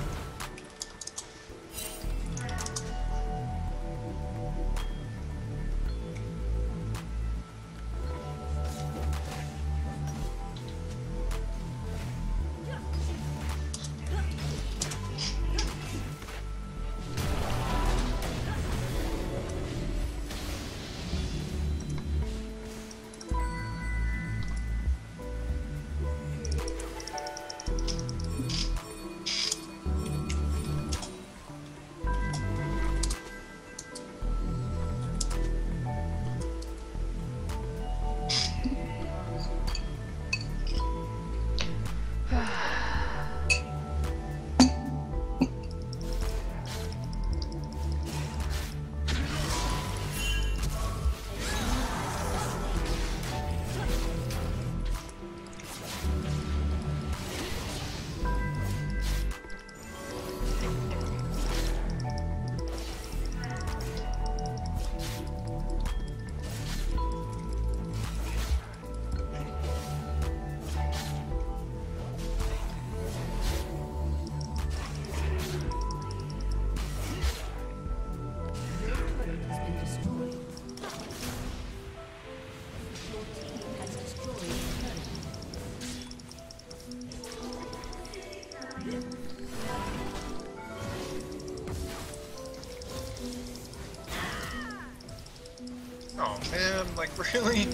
Speaker 3: Oh man, like really?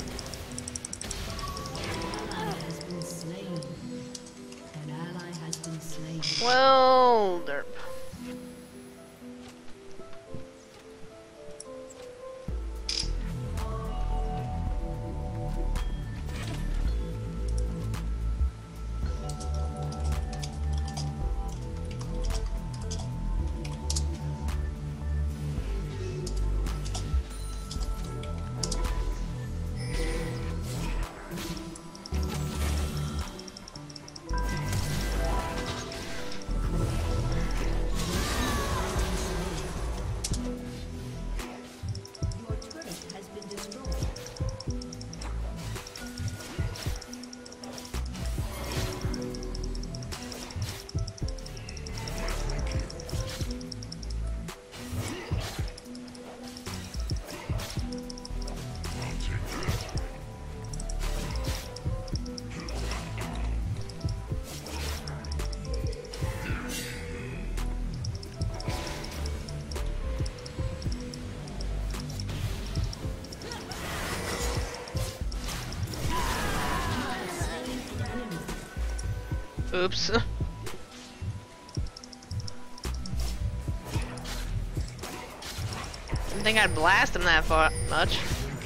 Speaker 2: Has been slain. An ally has been slain.
Speaker 1: Well, derp.
Speaker 2: Your turret has been destroyed.
Speaker 1: Oops. Didn't think I'd blast him that far much.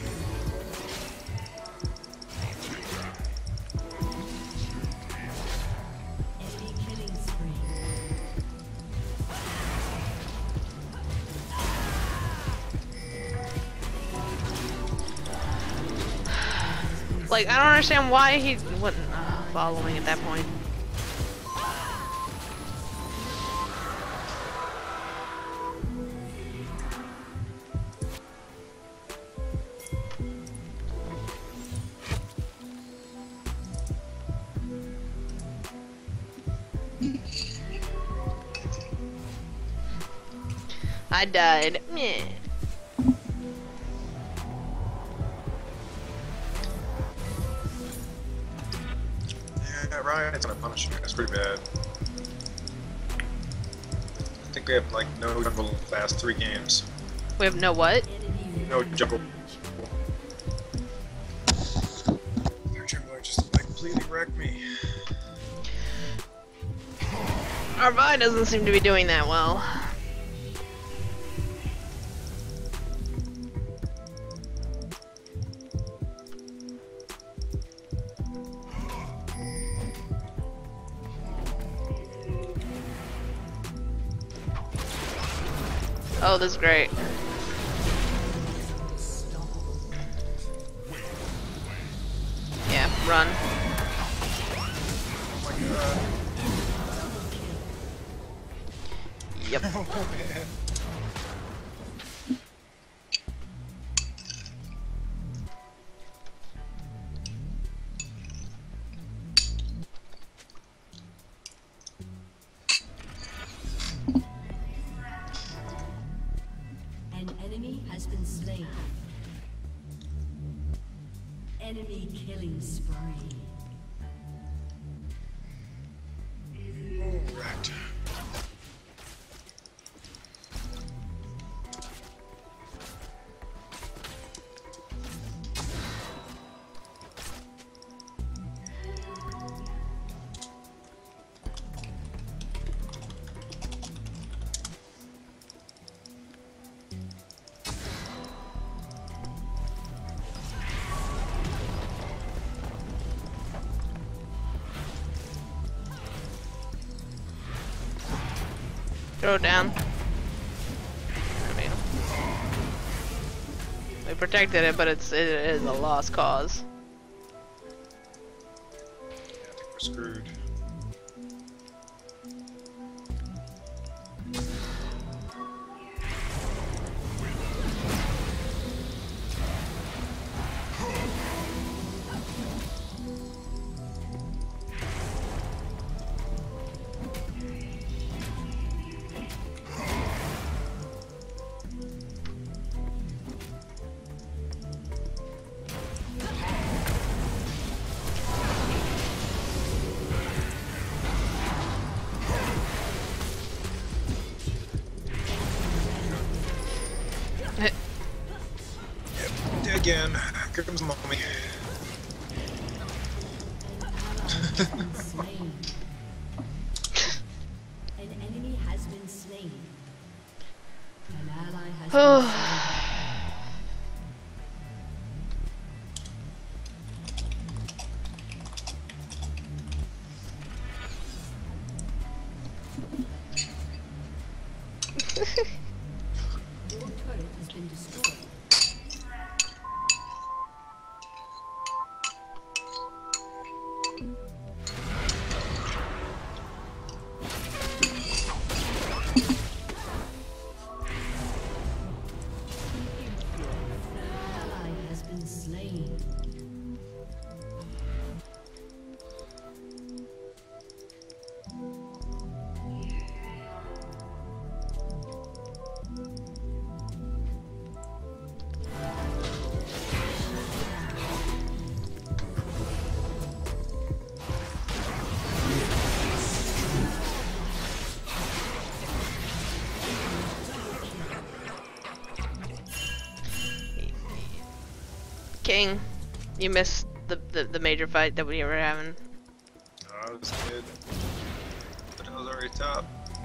Speaker 2: Enemy killing spree.
Speaker 1: Like, I don't understand why he wasn't uh, following at that point. I died. Meh.
Speaker 3: Yeah, Ryan's gonna punish you. That's pretty bad. I think we have like no jungle the last three games.
Speaker 1: We have no what?
Speaker 3: No jungle. Their jungler just like completely wrecked me.
Speaker 1: Our Vi doesn't seem to be doing that well. Oh, this is great. Yeah, run.
Speaker 3: Oh my god.
Speaker 1: Yep.
Speaker 3: Oh man.
Speaker 2: Enemy killing spree.
Speaker 3: Correct.
Speaker 1: Throw it down. I mean, we protected it, but it's it is a lost cause.
Speaker 3: Yeah, I think we're screwed. Again, here comes mommy.
Speaker 2: Slain. An enemy has been slain. An ally has been slain. Your turret has been destroyed.
Speaker 1: King, you missed the, the the major fight that we were having.
Speaker 3: No, I was good. But I was already top.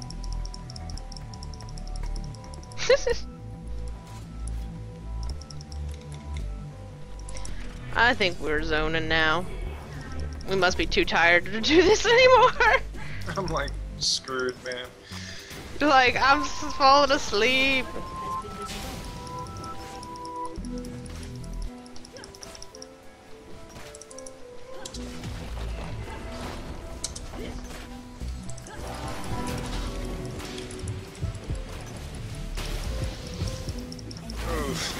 Speaker 1: I think we're zoning now. We must be too tired to do this anymore.
Speaker 3: I'm like screwed, man.
Speaker 1: Like, I'm s- falling asleep.
Speaker 3: Oof.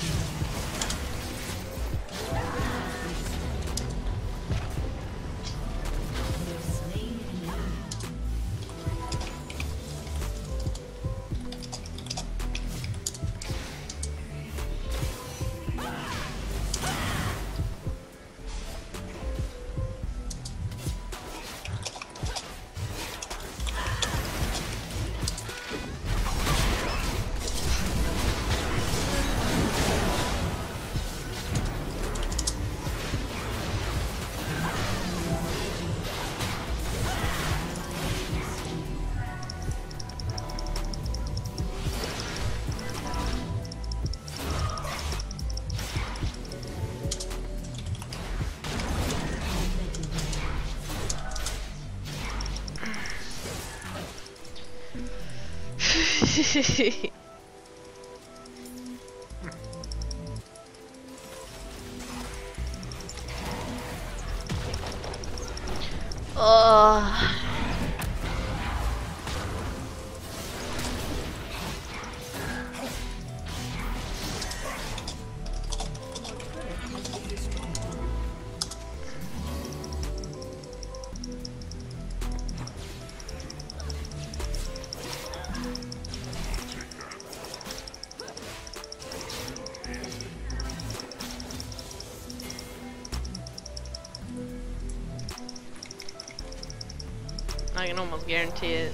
Speaker 1: Ugh. I can almost guarantee it.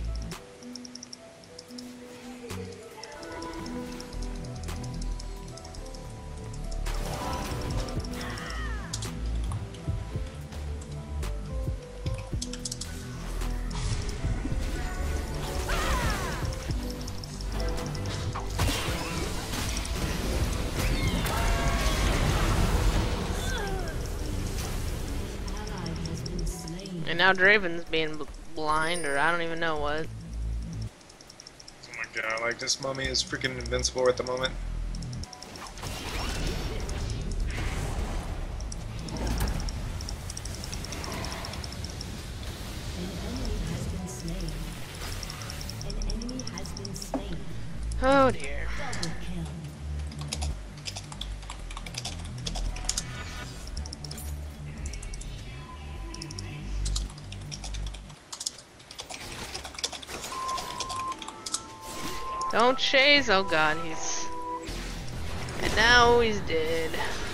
Speaker 1: And now Draven's being bl blind, or I don't even know what.
Speaker 3: Oh my god, like this mummy is freaking invincible at the moment.
Speaker 1: Oh dear. Don't chase. Oh god, he's. And now he's dead.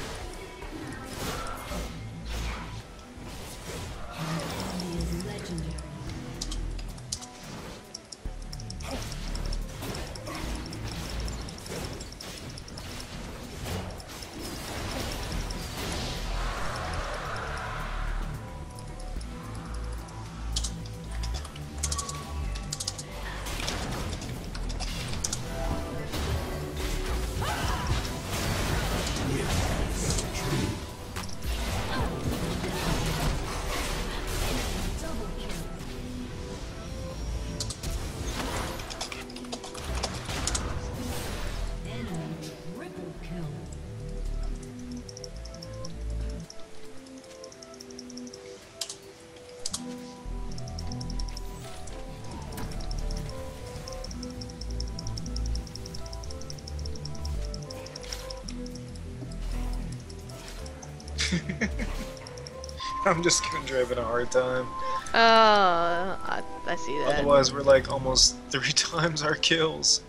Speaker 3: I'm just giving Draven a hard time.
Speaker 1: Uh, I, I see that.
Speaker 3: Otherwise, we're like almost three times our kills.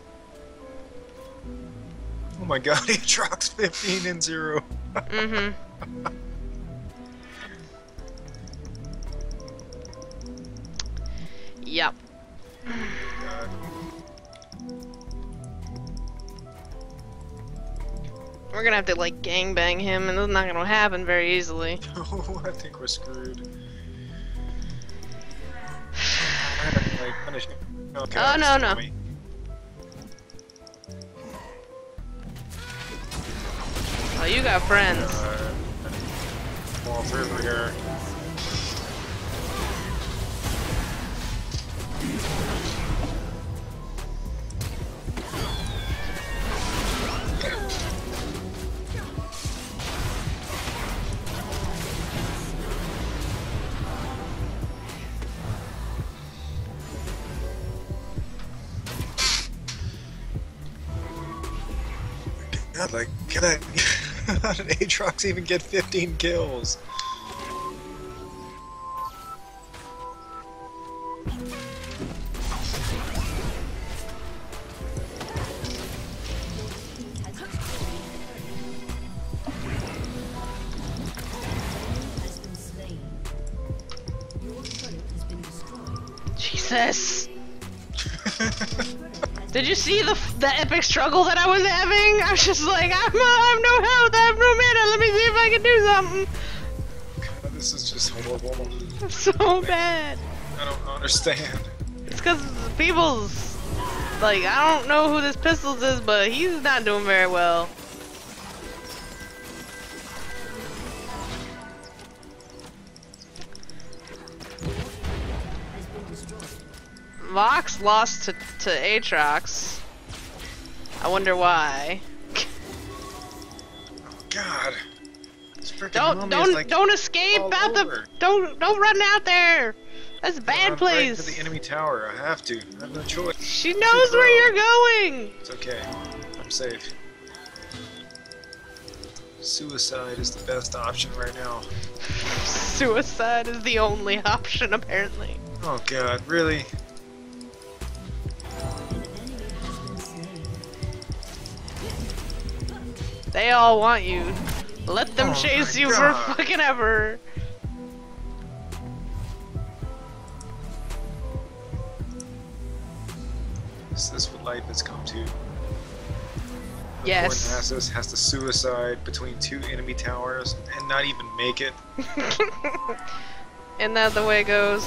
Speaker 3: Oh my god, he trucks fifteen and zero.
Speaker 1: Mm-hmm. Yep.
Speaker 3: God.
Speaker 1: We're gonna have to like gangbang him, and it's not gonna happen very easily.
Speaker 3: Oh, I think we're screwed. I had to like finish him. Okay,
Speaker 1: Oh, no, no.
Speaker 3: me.
Speaker 1: Oh, you got friends.
Speaker 3: Uh, fall through here. God, like, can I, how did Aatrox even get fifteen kills?
Speaker 1: Jesus. Did you see the the epic struggle that I was having? I was just like, I'm, I have no health, I have no mana. Let me see if I can do something.
Speaker 3: God, this is just horrible.
Speaker 1: It's so bad.
Speaker 3: I don't understand.
Speaker 1: It's because people's like, I don't know who this Pistols is, but he's not doing very well. Vox lost to, to Aatrox. I wonder why.
Speaker 3: Oh God. This freaking
Speaker 1: Don't
Speaker 3: mummy
Speaker 1: don't
Speaker 3: is, like,
Speaker 1: don't escape
Speaker 3: all
Speaker 1: out the
Speaker 3: over.
Speaker 1: don't don't run out there. That's a
Speaker 3: I'm
Speaker 1: bad
Speaker 3: right
Speaker 1: place.
Speaker 3: to the enemy tower. I have to. I have no choice.
Speaker 1: She knows where you're going.
Speaker 3: It's okay. I'm safe. Suicide is the best option right now.
Speaker 1: Suicide is the only option, apparently.
Speaker 3: Oh God, really?
Speaker 1: They all want you. Let them
Speaker 3: Oh
Speaker 1: chase
Speaker 3: my
Speaker 1: you
Speaker 3: God.
Speaker 1: for fucking ever.
Speaker 3: Is this what life has come to?
Speaker 1: Yes.
Speaker 3: Lord Nasus has to suicide between two enemy towers and not even make it.
Speaker 1: Isn't that the way it goes?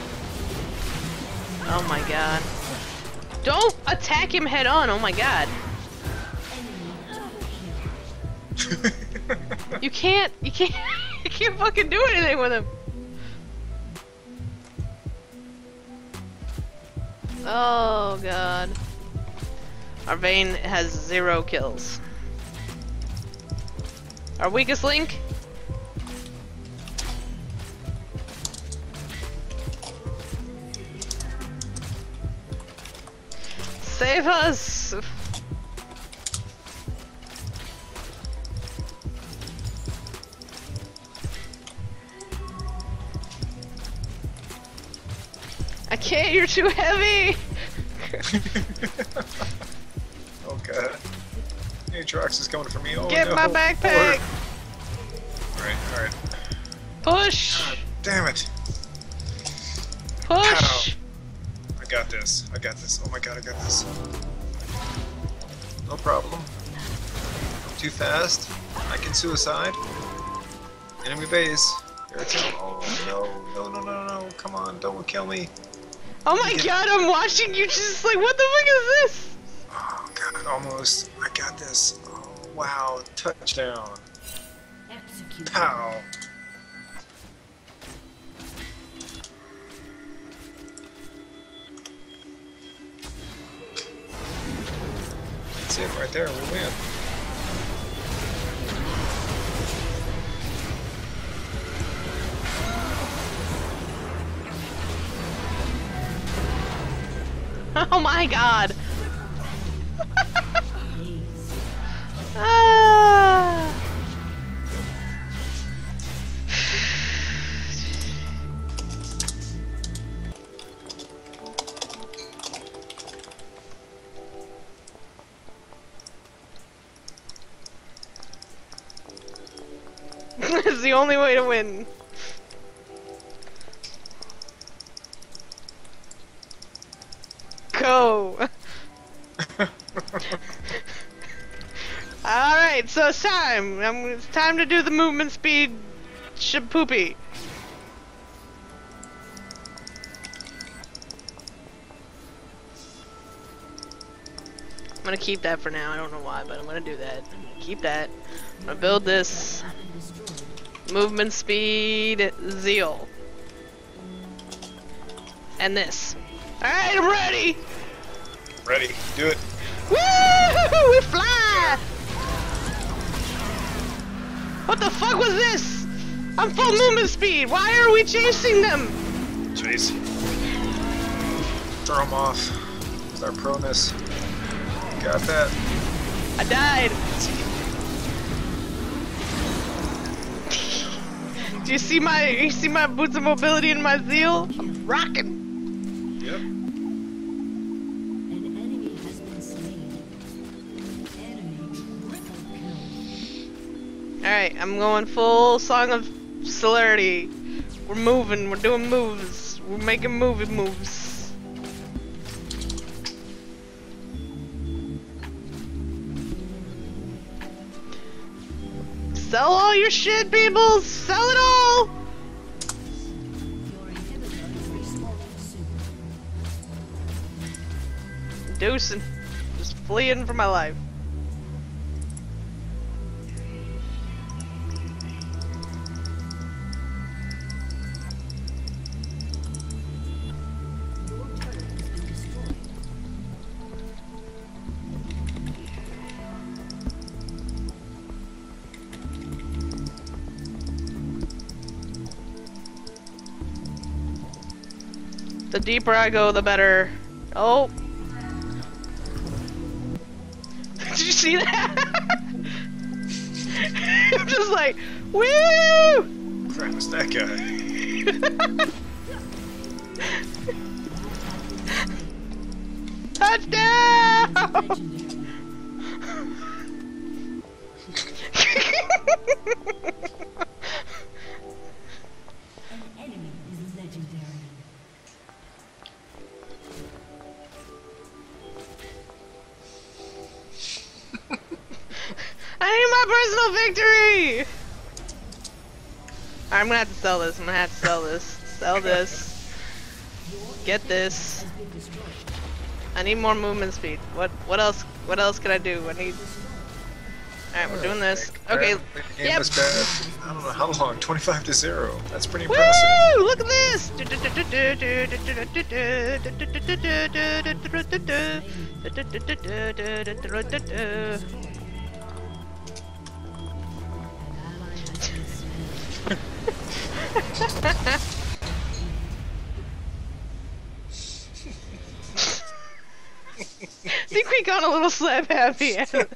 Speaker 1: Oh my god. Don't attack him head on, oh my god. You can't, you can't, you can't fucking do anything with him. Oh god. Our Vayne has zero kills. Our weakest link? Save us! I can't, you're too heavy!
Speaker 3: Oh god. Aatrox is coming for me. Oh
Speaker 1: Get
Speaker 3: no.
Speaker 1: my backpack!
Speaker 3: Alright, alright.
Speaker 1: Push!
Speaker 3: God damn it.
Speaker 1: Push!
Speaker 3: I got this. I got this. Oh my god, I got this. No problem. I'm too fast. I can suicide. Enemy base. Here it comes. Oh no, no, no, no, no. Come on, don't kill me.
Speaker 1: Oh my
Speaker 3: Get-
Speaker 1: god, I'm watching you just like, what the fuck is this?
Speaker 3: Oh god, almost. I got this. Oh wow, touchdown.
Speaker 2: Execute.
Speaker 3: Pow. That's it right there, we win.
Speaker 1: Oh my god! Ah. It's the only way to win. Go! Alright, so it's time. Um, it's time to do the movement speed shapoopy. I'm gonna keep that for now. I don't know why, but I'm gonna do that. I'm gonna keep that. I'm gonna build this. Movement speed zeal. And this. Alright, I'm ready!
Speaker 3: Ready, do it.
Speaker 1: Woo! We fly! What the fuck was this? I'm full movement speed. Why are we chasing them?
Speaker 3: Chase. Throw him off. With our proness. Got that.
Speaker 1: I died. Do you see my you see my boots of mobility and my zeal? I'm rocking.
Speaker 3: Yep.
Speaker 2: An enemy has been slain. Enemy triple kill.
Speaker 1: Alright, I'm going full Song of Celerity. We're moving, we're doing moves. We're making movie moves. Sell all your shit, people! Sell it all!
Speaker 2: Your inhibitor is respawning soon.
Speaker 1: Deucing. Just fleeing for my life.
Speaker 2: Your turret has been destroyed.
Speaker 1: The deeper I go, the better. Oh. Did you see that? I'm just like, woo!
Speaker 3: Crap, it's that guy.
Speaker 1: Touchdown!
Speaker 2: An enemy is legendary.
Speaker 1: victory! I'm gonna have to sell this. I'm gonna have to sell this. Sell this. Get this. I need more movement speed. What? What else? What else can I do? I need. All right, we're doing this. Okay.
Speaker 3: The game
Speaker 1: Yep.
Speaker 3: was bad. I don't know how long. twenty-five to zero. That's pretty impressive.
Speaker 1: Woo! Look at this! I think we got a little slap happy.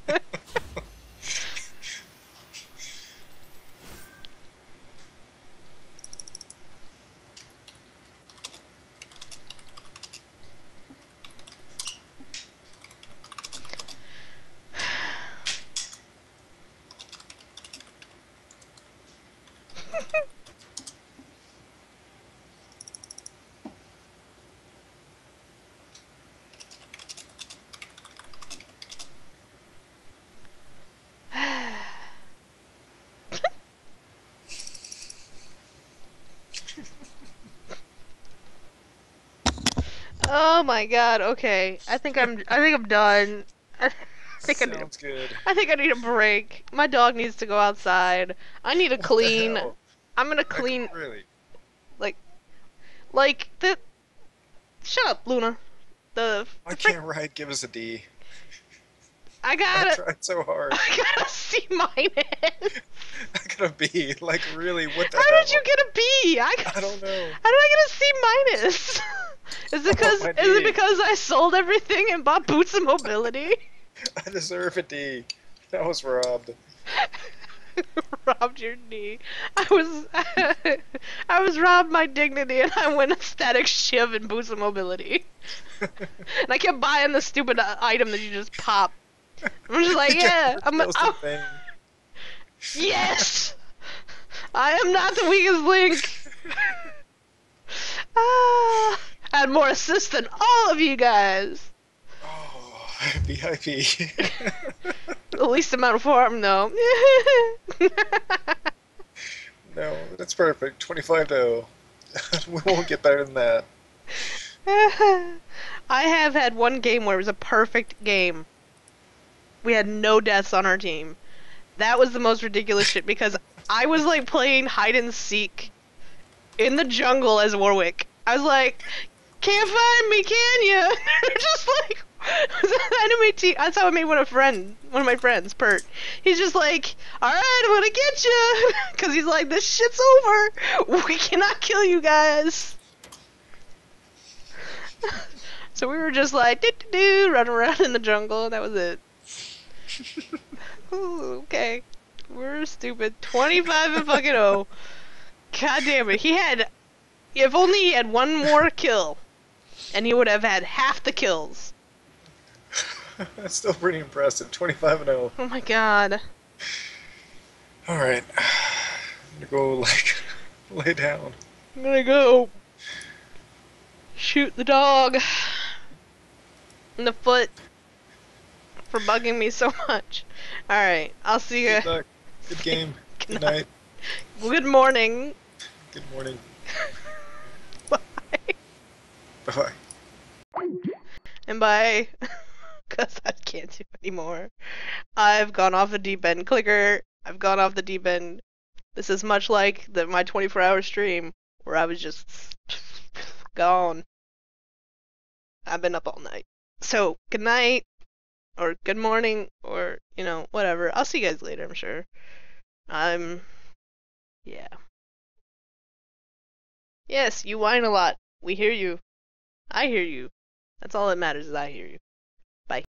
Speaker 1: Oh my god, okay. I think I'm I think I'm done. I think I need a,
Speaker 3: Sounds good.
Speaker 1: I think I need a break. My dog needs to go outside. I need to clean.
Speaker 3: hell?
Speaker 1: I'm gonna
Speaker 3: Like,
Speaker 1: clean
Speaker 3: really?
Speaker 1: like like the shut up, Luna. The,
Speaker 3: Why
Speaker 1: the frick-
Speaker 3: can't Riot give us a D?
Speaker 1: I
Speaker 3: I
Speaker 1: got a
Speaker 3: tried so hard.
Speaker 1: I got a C minus.
Speaker 3: I got a B. Like, really? What the
Speaker 1: How
Speaker 3: hell?
Speaker 1: did you get a B? I got
Speaker 3: I don't know.
Speaker 1: How did I get a C minus? Is it because
Speaker 3: my
Speaker 1: is it
Speaker 3: D.
Speaker 1: because I sold everything and bought Boots of Mobility?
Speaker 3: I deserve a D. That was robbed.
Speaker 1: Robbed your D. I was I was robbed my dignity and I went a static shiv in Boots of Mobility. And I kept buying the stupid uh, item that you just pop. I'm just like,
Speaker 3: You
Speaker 1: yeah,
Speaker 3: just
Speaker 1: I'm,
Speaker 3: kills the
Speaker 1: I'm
Speaker 3: thing.
Speaker 1: yes. I am not the weakest link. Ah, I had more assists than all of you guys.
Speaker 3: Oh, V I P.
Speaker 1: The least amount of farm, though.
Speaker 3: No, that's perfect. twenty-five to zero. We won't get better than that.
Speaker 1: I have had one game where it was a perfect game. We had no deaths on our team. That was the most ridiculous shit because I was like playing hide and seek in the jungle as Warwick. I was like, can't find me, can ya? They're just like, enemy team. That's how I made one of friend, one of my friends, Pert. He's just like, all right, I'm gonna get you, because he's like, this shit's over. We cannot kill you guys. So we were just like, do do do, run around in the jungle, and that was it. Ooh, okay, we're stupid. twenty-five and fucking oh. God damn it, he had. If only he had one more kill, and he would have had half the kills.
Speaker 3: That's still pretty impressive. twenty-five and zero.
Speaker 1: Oh my god.
Speaker 3: Alright. I'm gonna go, like, lay down.
Speaker 1: I'm gonna go shoot the dog in the foot for bugging me so much. Alright, I'll see you.
Speaker 3: Good luck. Good game.
Speaker 1: Good
Speaker 3: Good
Speaker 1: night.
Speaker 3: night.
Speaker 1: Good morning.
Speaker 3: Good morning.
Speaker 1: Bye.
Speaker 3: Bye-bye.
Speaker 1: And bye. Because I can't do anymore. I've gone off the deep end. Clicker. I've gone off the deep end. This is much like the, my twenty-four hour stream where I was just gone. I've been up all night. So, good night. Or good morning. Or, you know, whatever. I'll see you guys later, I'm sure. I'm... Yeah. Yes, you whine a lot. We hear you. I hear you. That's all that matters is I hear you. Bye.